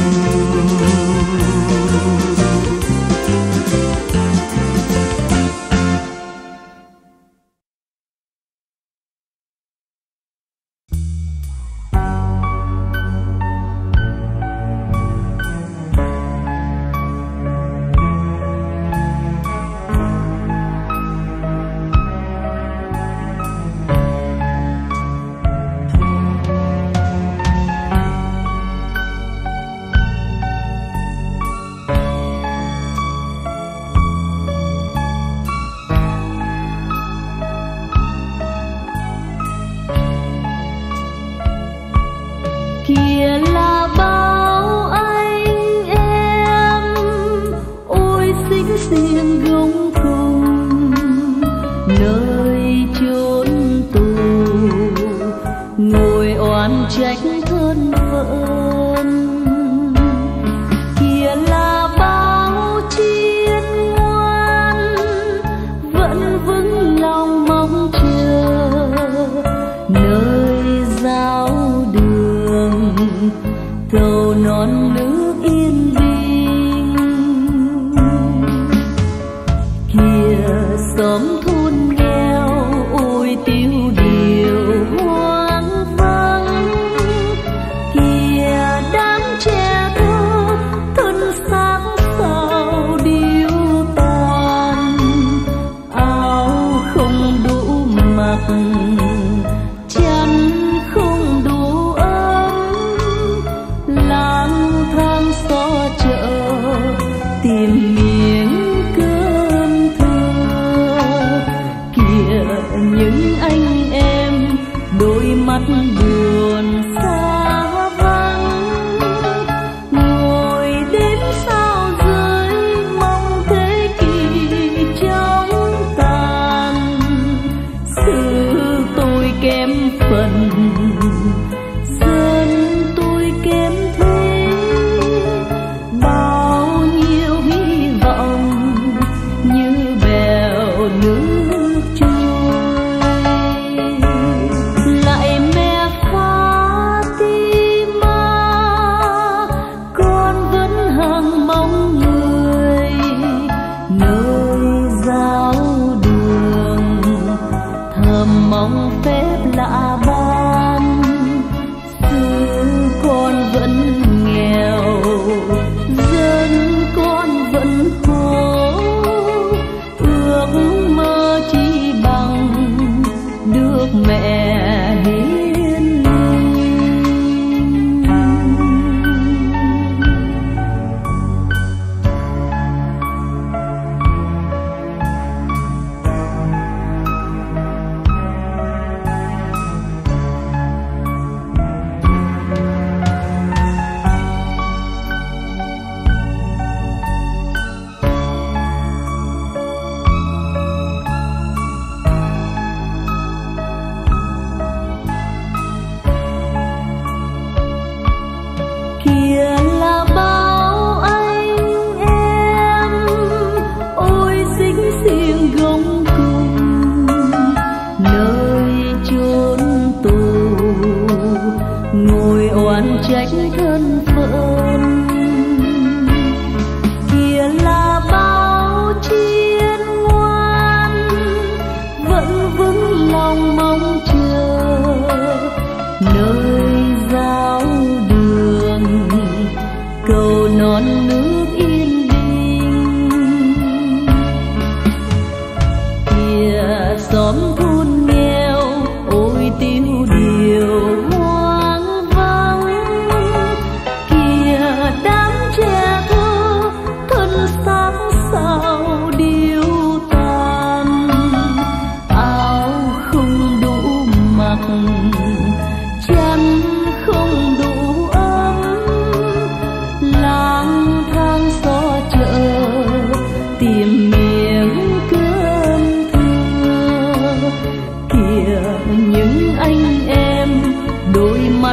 tìm miếng cơm thừa kìa những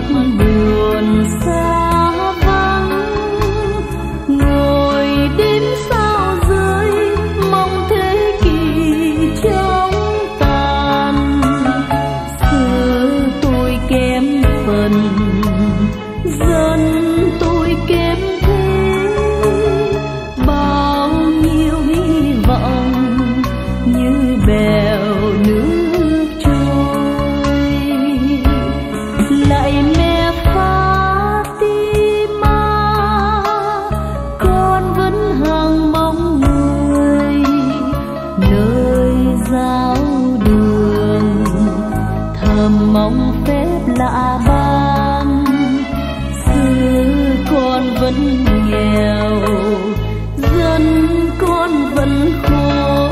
buồn xa vắng, ngồi đêm sao rơi mong thế kỷ trong tàn. Xưa tôi kém phần, dân tôi kém thế, bao nhiêu hy vọng như bèo nước trôi. Lạy mẹ Fatima, con vẫn hằng mong người nơi giáo đường, thầm mong phép lạ ban. Xưa con vẫn nghèo, dân con vẫn khổ,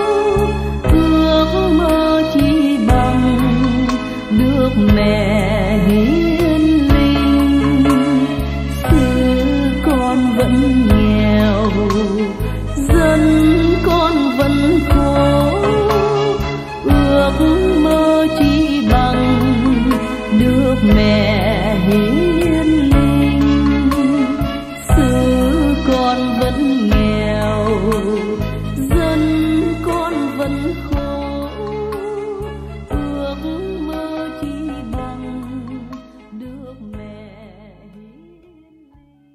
ước mơ chỉ bằng được mẹ hiến linh. Xưa con vẫn nghèo, dân con vẫn khổ, ước mơ chỉ bằng được mẹ hiến linh. Xưa con vẫn nghèo, dân con vẫn khổ, ước mơ chỉ bằng được mẹ hiến linh.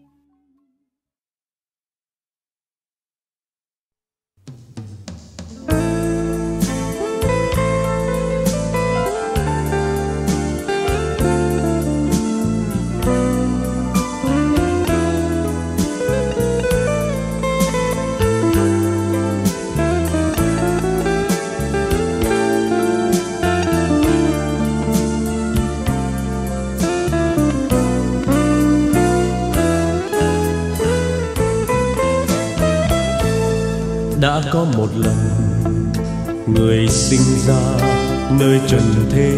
Đã có một lần người sinh ra nơi trần thế,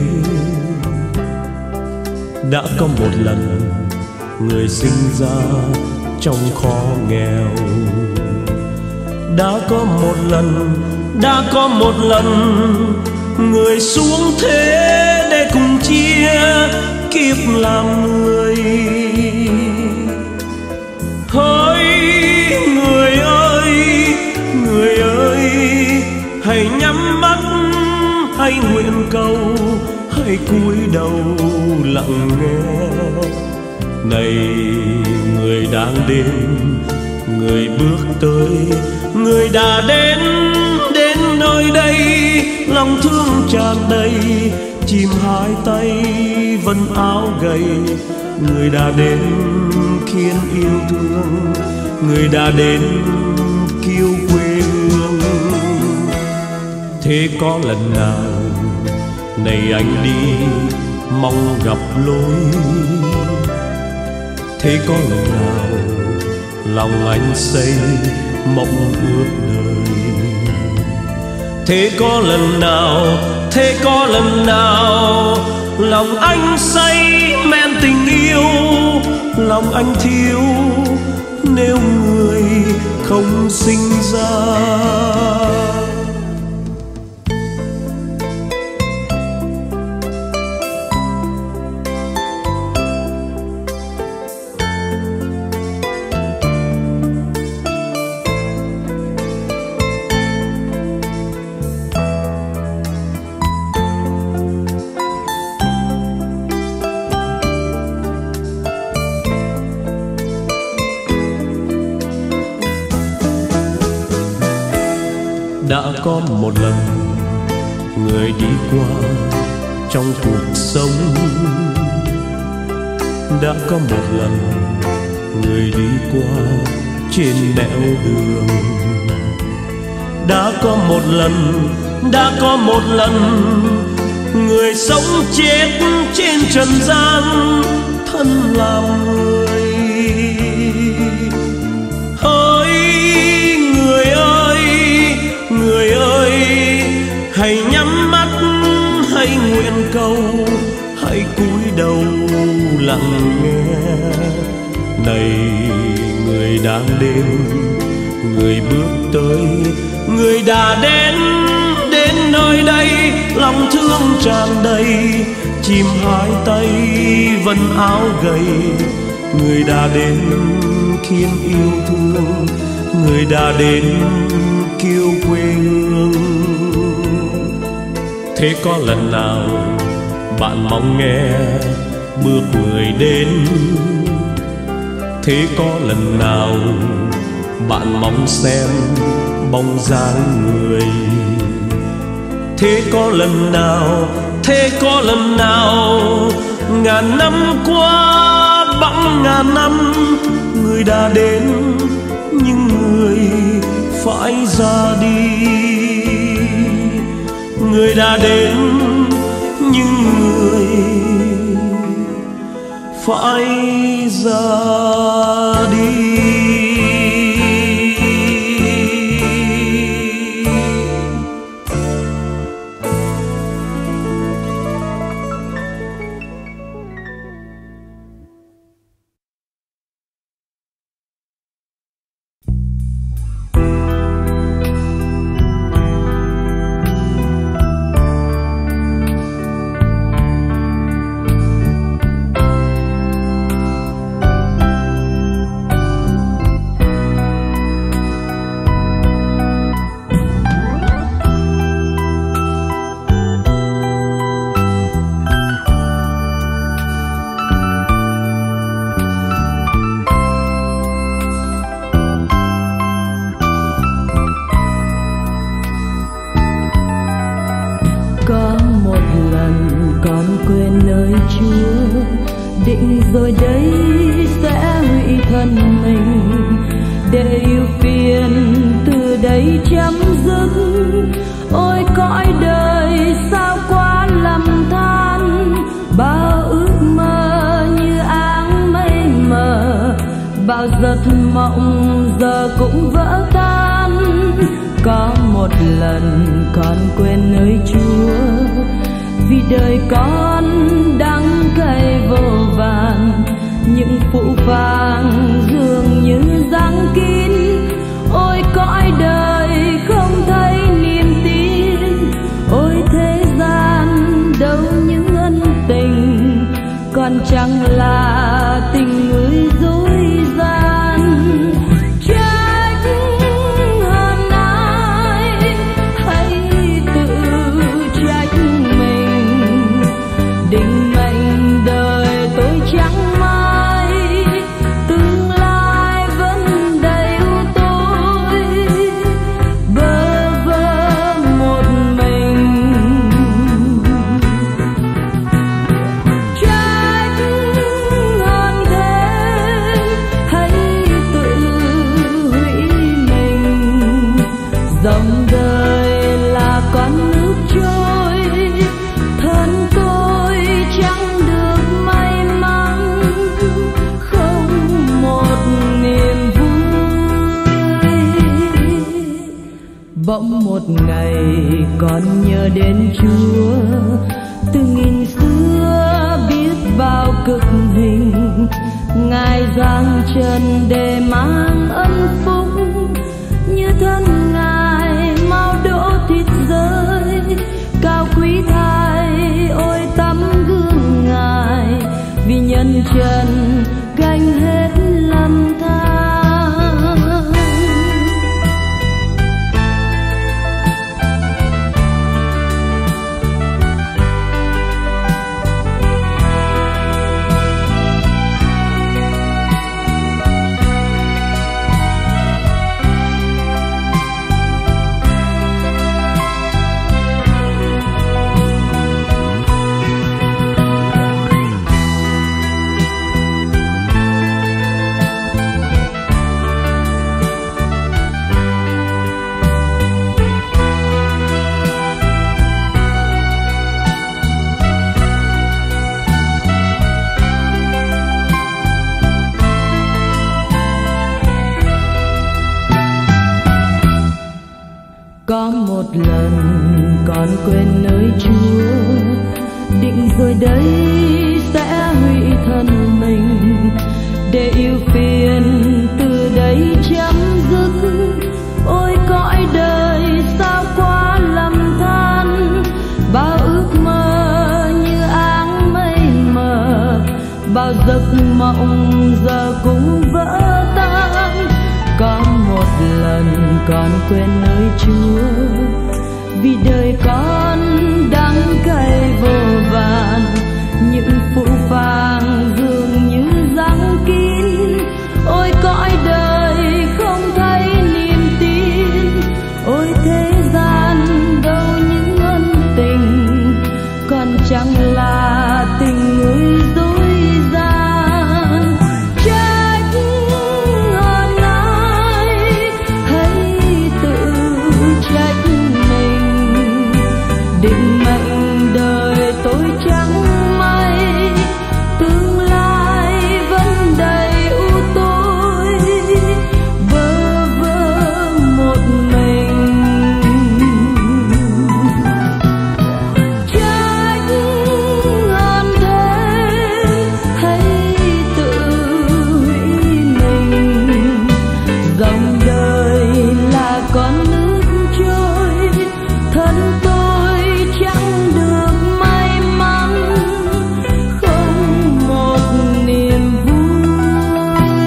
đã có một lần người sinh ra trong kho nghèo, đã có một lần người xuống thế để cùng chia kiếp làm người. Hỡi người ơi, hãy nhắm mắt, hãy nguyện cầu, hãy cúi đầu lặng nghe. Này người đang đến, người bước tới, người đã đến nơi đây, lòng thương tràn đầy, chìm hai tay vẫn áo gầy. Người đã đến khiến yêu thương, người đã đến kêu quê hương. Thế có lần nào này anh đi mong gặp lối, thế có lần nào lòng anh xây mộng ước đời. Thế có lần nào lòng anh say men tình yêu, lòng anh thiếu nếu người không sinh ra. Đã có một lần người đi qua trong cuộc sống, đã có một lần người đi qua trên nẻo đường, đã có một lần người sống chết trên trần gian thân làm người. Hỡi người ơi, hãy nhắm mắt, hãy nguyện cầu, hãy cúi đầu lặng nghe. Này người đang đến, người bước tới, người đã đến nơi đây lòng thương tràn đầy, chim hai tay vân áo gầy. Người đã đến khiến yêu thương, người đã đến kêu quê hương. Thế có lần nào bạn mong nghe bước người đến? Thế có lần nào bạn mong xem bóng dáng người? Thế có lần nào, thế có lần nào ngàn năm qua bẵng ngàn năm, người đã đến nhưng người phải ra đi. Người đã đến nhưng người phải ra đi. định rồi đây sẽ hủy thân mình để yêu phiền từ đây chấm dứt. Ôi cõi đời sao quá lầm than, bao ước mơ như áng mây mờ, bao giấc mộng giờ cũng vỡ tan. Có một lần con quên nơi Chúa, vì đời con đắng cay vô vàn, những phụ phàng dường như giăng kín. Ôi cõi đời không thấy niềm tin, ôi thế gian đâu những ân tình, còn chẳng là tình người dối gian. Trách hơn ai hãy tự trách mình, định mệnh đời tôi chẳng may, tương lai vẫn đầy u tối, bơ vơ một mình. Trách hơn thế hãy tự hủy mình, dòng đời là con nước trôi, thân tôi chẳng được may mắn, không một niềm vui. Bỗng một ngày con nhớ đến Chúa, từ nghìn xưa biết bao cực hình, Ngài giang chân để mang ân phúc, như thân Ngài mau đổ thịt rơi, cao quý thay ôi tấm gương Ngài, vì nhân trần gánh hết lầm than. Có một lần con quên nơi Chúa, định rồi đây sẽ hủy thân mình để yêu phiền từ đây chấm dứt. Ôi cõi đời sao quá lầm than, giấc mộng giờ cũng vỡ tan. Có một lần con quên nơi Chúa, vì đời con đắng cay vô vàn. Những phũ phàng dường như giăng kín, ôi cõi đời không thấy niềm tin. Ôi thế gian đâu những ân tình, còn chẳng là tình người dối gian. Trách hơn ai hãy tự trách mình, định mệnh đời tôi chẳng may, tương lai vẫn đầy u tối, bơ vơ một mình. Trách hơn thế hãy tự hủy mình, dòng đời là con nước trôi, thân tôi chẳng được may mắn, không một niềm vui.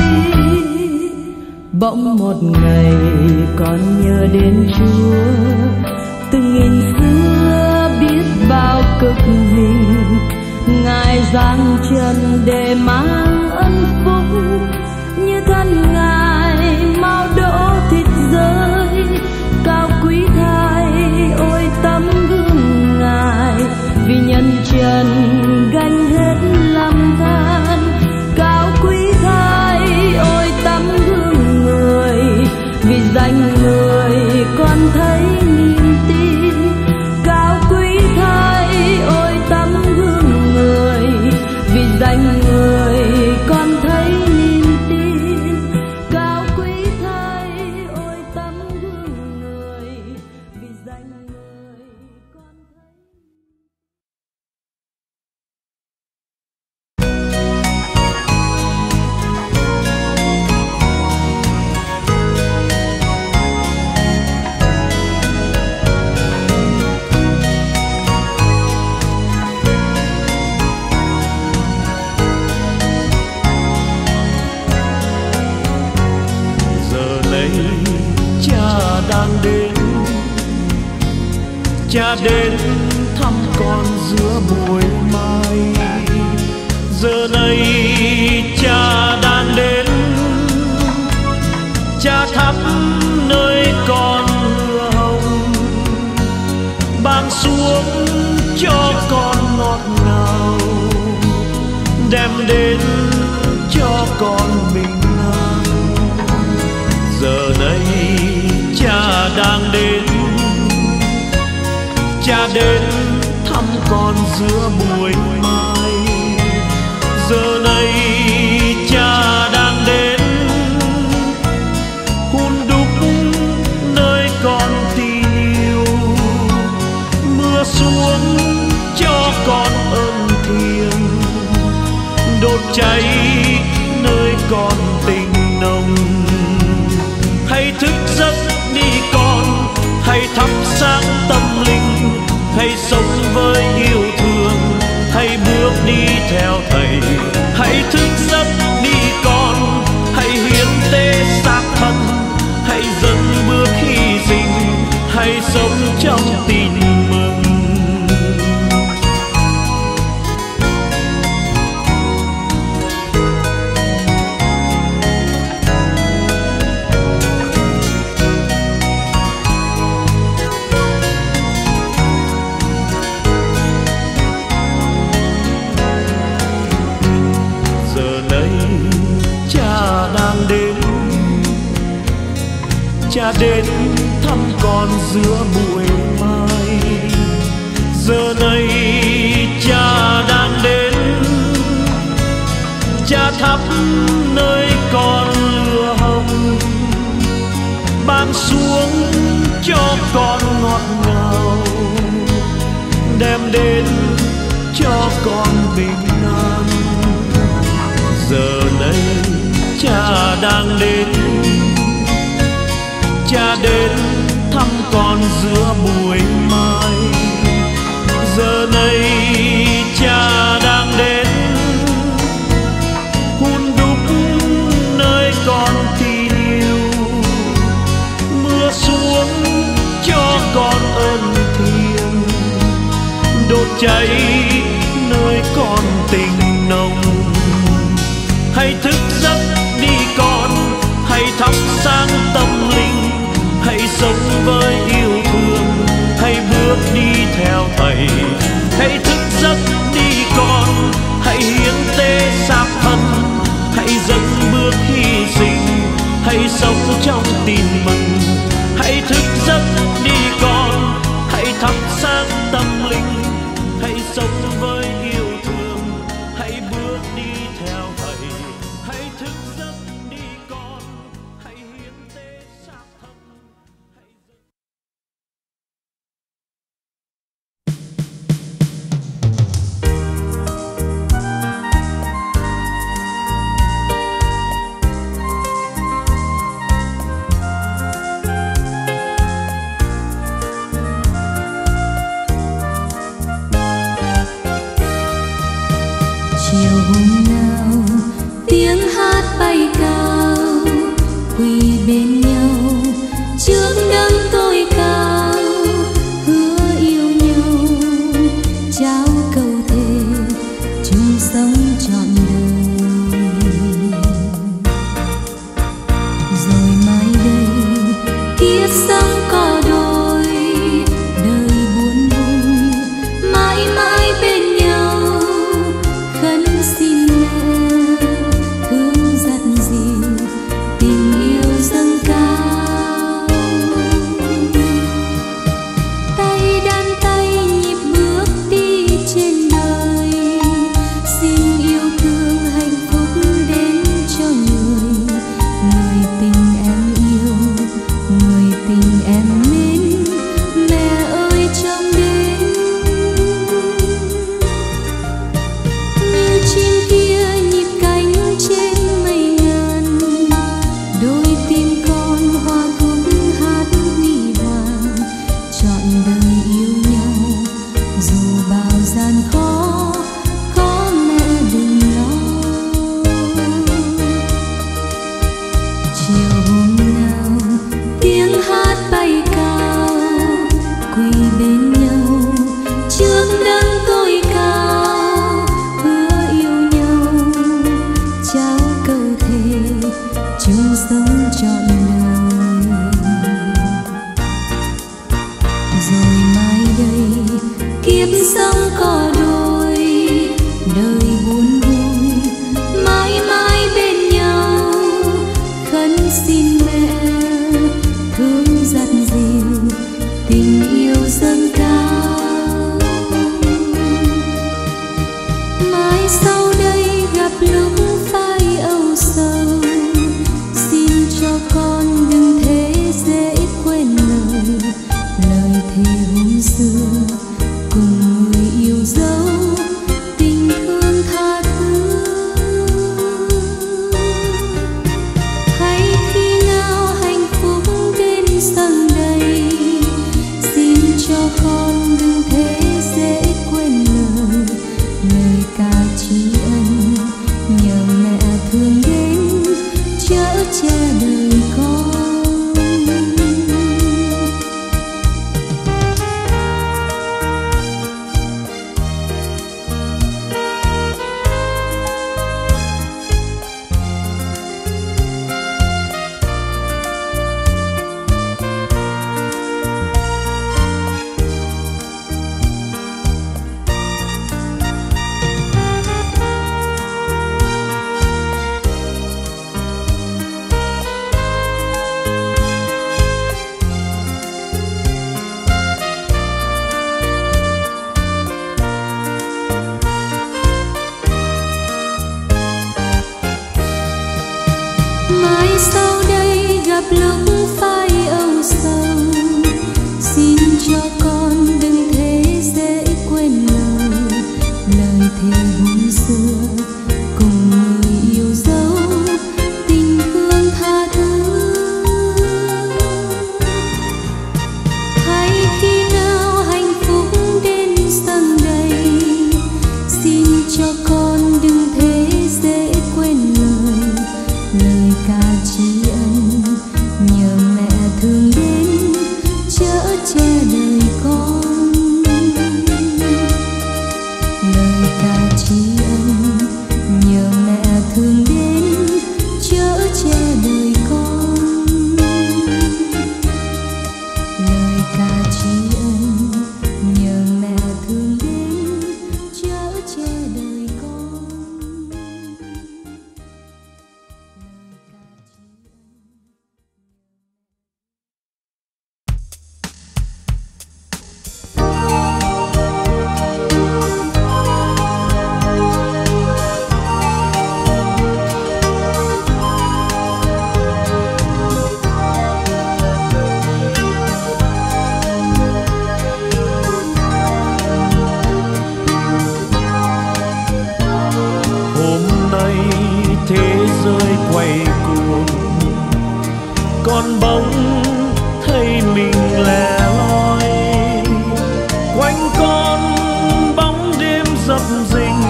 Bỗng một ngày con nhớ đến Chúa, từng nghìn xưa biết bao cực hình, Ngài giang chân để mang ân phúc. Như thân Ngài mau đổ thịt rơi, cao quý thay ôi tấm gương Ngài, vì nhân trần gánh hết lầm than. Cao quý thay ôi tấm gương người, vì danh người con thấy niềm tin. Cao quý thay ôi tấm gương người, vì danh người con thấy niềm tin. Cao quý thay ôi tấm gương người, vì danh người con thấy. Giờ này cha đang đến, cha đến thăm con giữa buổi mai. Giờ này cha đang đến, cha thắp nơi con hương hồng, ban xuống cho con ngọt ngào, đem đến cho con bình an. Giờ này cha đang đến, cha đến thăm con giữa buổi mai. Giờ này cha đang đến, hun đúc nơi con tình yêu, mưa xuống cho con ơn thiêng, đốt cháy nơi con tình nồng. Hãy thức giấc đi con, hãy thắp sáng tâm linh, hãy sống với yêu thương, hãy bước đi theo Thầy. Hãy thức giấc đi con, hãy hiến tế xác thân, hãy dâng bước hy sinh, hãy sống trong tin mừng. Cha đến thăm con giữa buổi mai. Giờ này cha đang đến, cha thắp nơi con lửa hồng, ban xuống cho con ngọt ngào, đem đến cho con bình an. Giờ này cha đang đến, cha đến thăm con giữa buổi mai. Giờ này cha đang đến, đây nơi con tình nồng. Hãy thức giấc đi con, hãy thắp sáng tâm linh, hãy sống với yêu thương, hãy bước đi theo thầy. Hãy thức giấc đi con, hãy hiến tế xác thân, hãy dâng bước hy sinh, hãy sống trong tin mừng. Hãy thức giấc đi con, hãy thắp sáng tâm linh, hãy sống với yêu thương, hãy bước đi theo thầy. Hãy thức giấc đi con, hãy hiến tế xác thân. Chiều hôm nào tiếng hát bay cao, quỳ bên nhau trước đấng tối cao, hứa yêu nhau trao câu thề chung sống trọn đời. Rồi mai đây kiếp sống có đôi, đời buồn vui mãi mãi bên nhau. Khấn xin mẹ thương dặn dìu, tình yêu dâng cao. Tay đan tay nhịp bước đi trên đời, xin yêu thương hạnh phúc đến cho người. Người tình em yêu, người tình em mến, mẹ ơi trong đêm. Như chim kia nhịp cánh trên mây ngàn, đôi tim con hoa thúc hát huy hoàng. Trọn đời yêu nhau dù bao gian khó, có mẹ đừng lo. Chiều hôm nào tiếng hát bay cao, quỳ bên nhau trước đấng tối cao, hứa yêu nhau trao câu thề chung sống trọn đời. Rồi mai đây kiếp sống có đôi, đời buồn vui mãi mãi bên nhau. Khấn xin mẹ thương dặn dìu, tình yêu dâng cao. Mãi sau đây gặp lúc phai âu sầu, xin cho con đừng thế dễ quên lời. Lời thề hôm xưa cùng người yêu dấu, tình thương tha thứ. Hay khi nào hạnh phúc đến dần đầy, xin cho con đừng thế dễ quên lời. Lời ca tri ân nhờ mẹ thương đến, chở che đời con. Mãi sau đây gặp lúc phai âu sầu, xin cho con đừng thế dễ quên lời. Lời thề hôm xưa cùng người yêu dấu, tình thương tha thứ. Hay khi nào hạnh phúc đến dần đầy, xin cho con đừng thế dễ quên lời. Lời ca tri ân nhờ mẹ thương đến, chở che đời con. rơi quay cuồng, con bỗng thấy mình lẻ loi. Quanh con bóng đêm dập dình,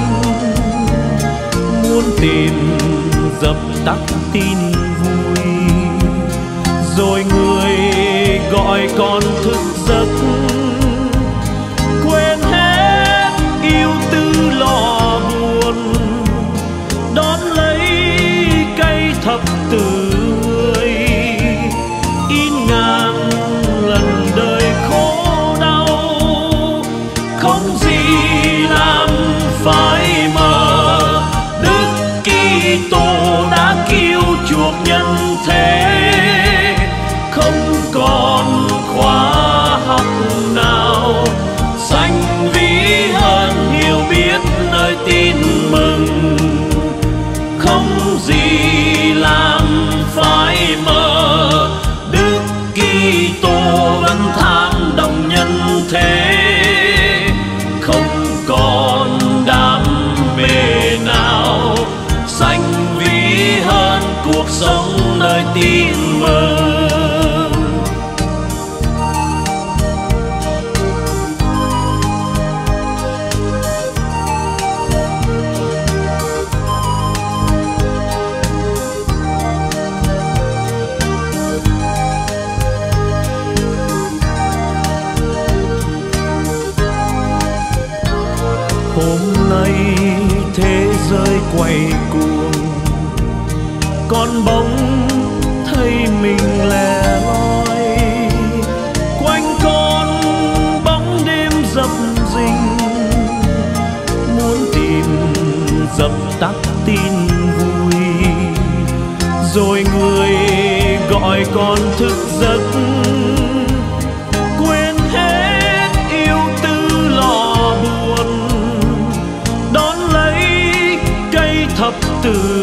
muốn tìm dập tắt tin vui. Rồi người gọi con thức giấc, quên hết yêu tư lo buồn, đón lấy cây thập tử người. In ngàn lần đời khổ đau, không gì làm phai mờ. Đức Kitô đã cứu chuộc nhân thế, không còn khóa học nào xanh vĩ hơn hiểu biết nơi tin mừng. Không gì làm phai mờ, Đức Kitô vẫn tham đồng nhân thế, không còn đam mê nào xanh vĩ hơn cuộc sống nơi tin mừng. Hôm nay thế giới quay cuồng, con bỗng thấy mình lẻ loi. Quanh con bóng đêm dập dình, muốn tìm dập tắt tin vui. Rồi người gọi con thức giấc, quên hết yêu tư lo buồn, đón lấy cây thập tử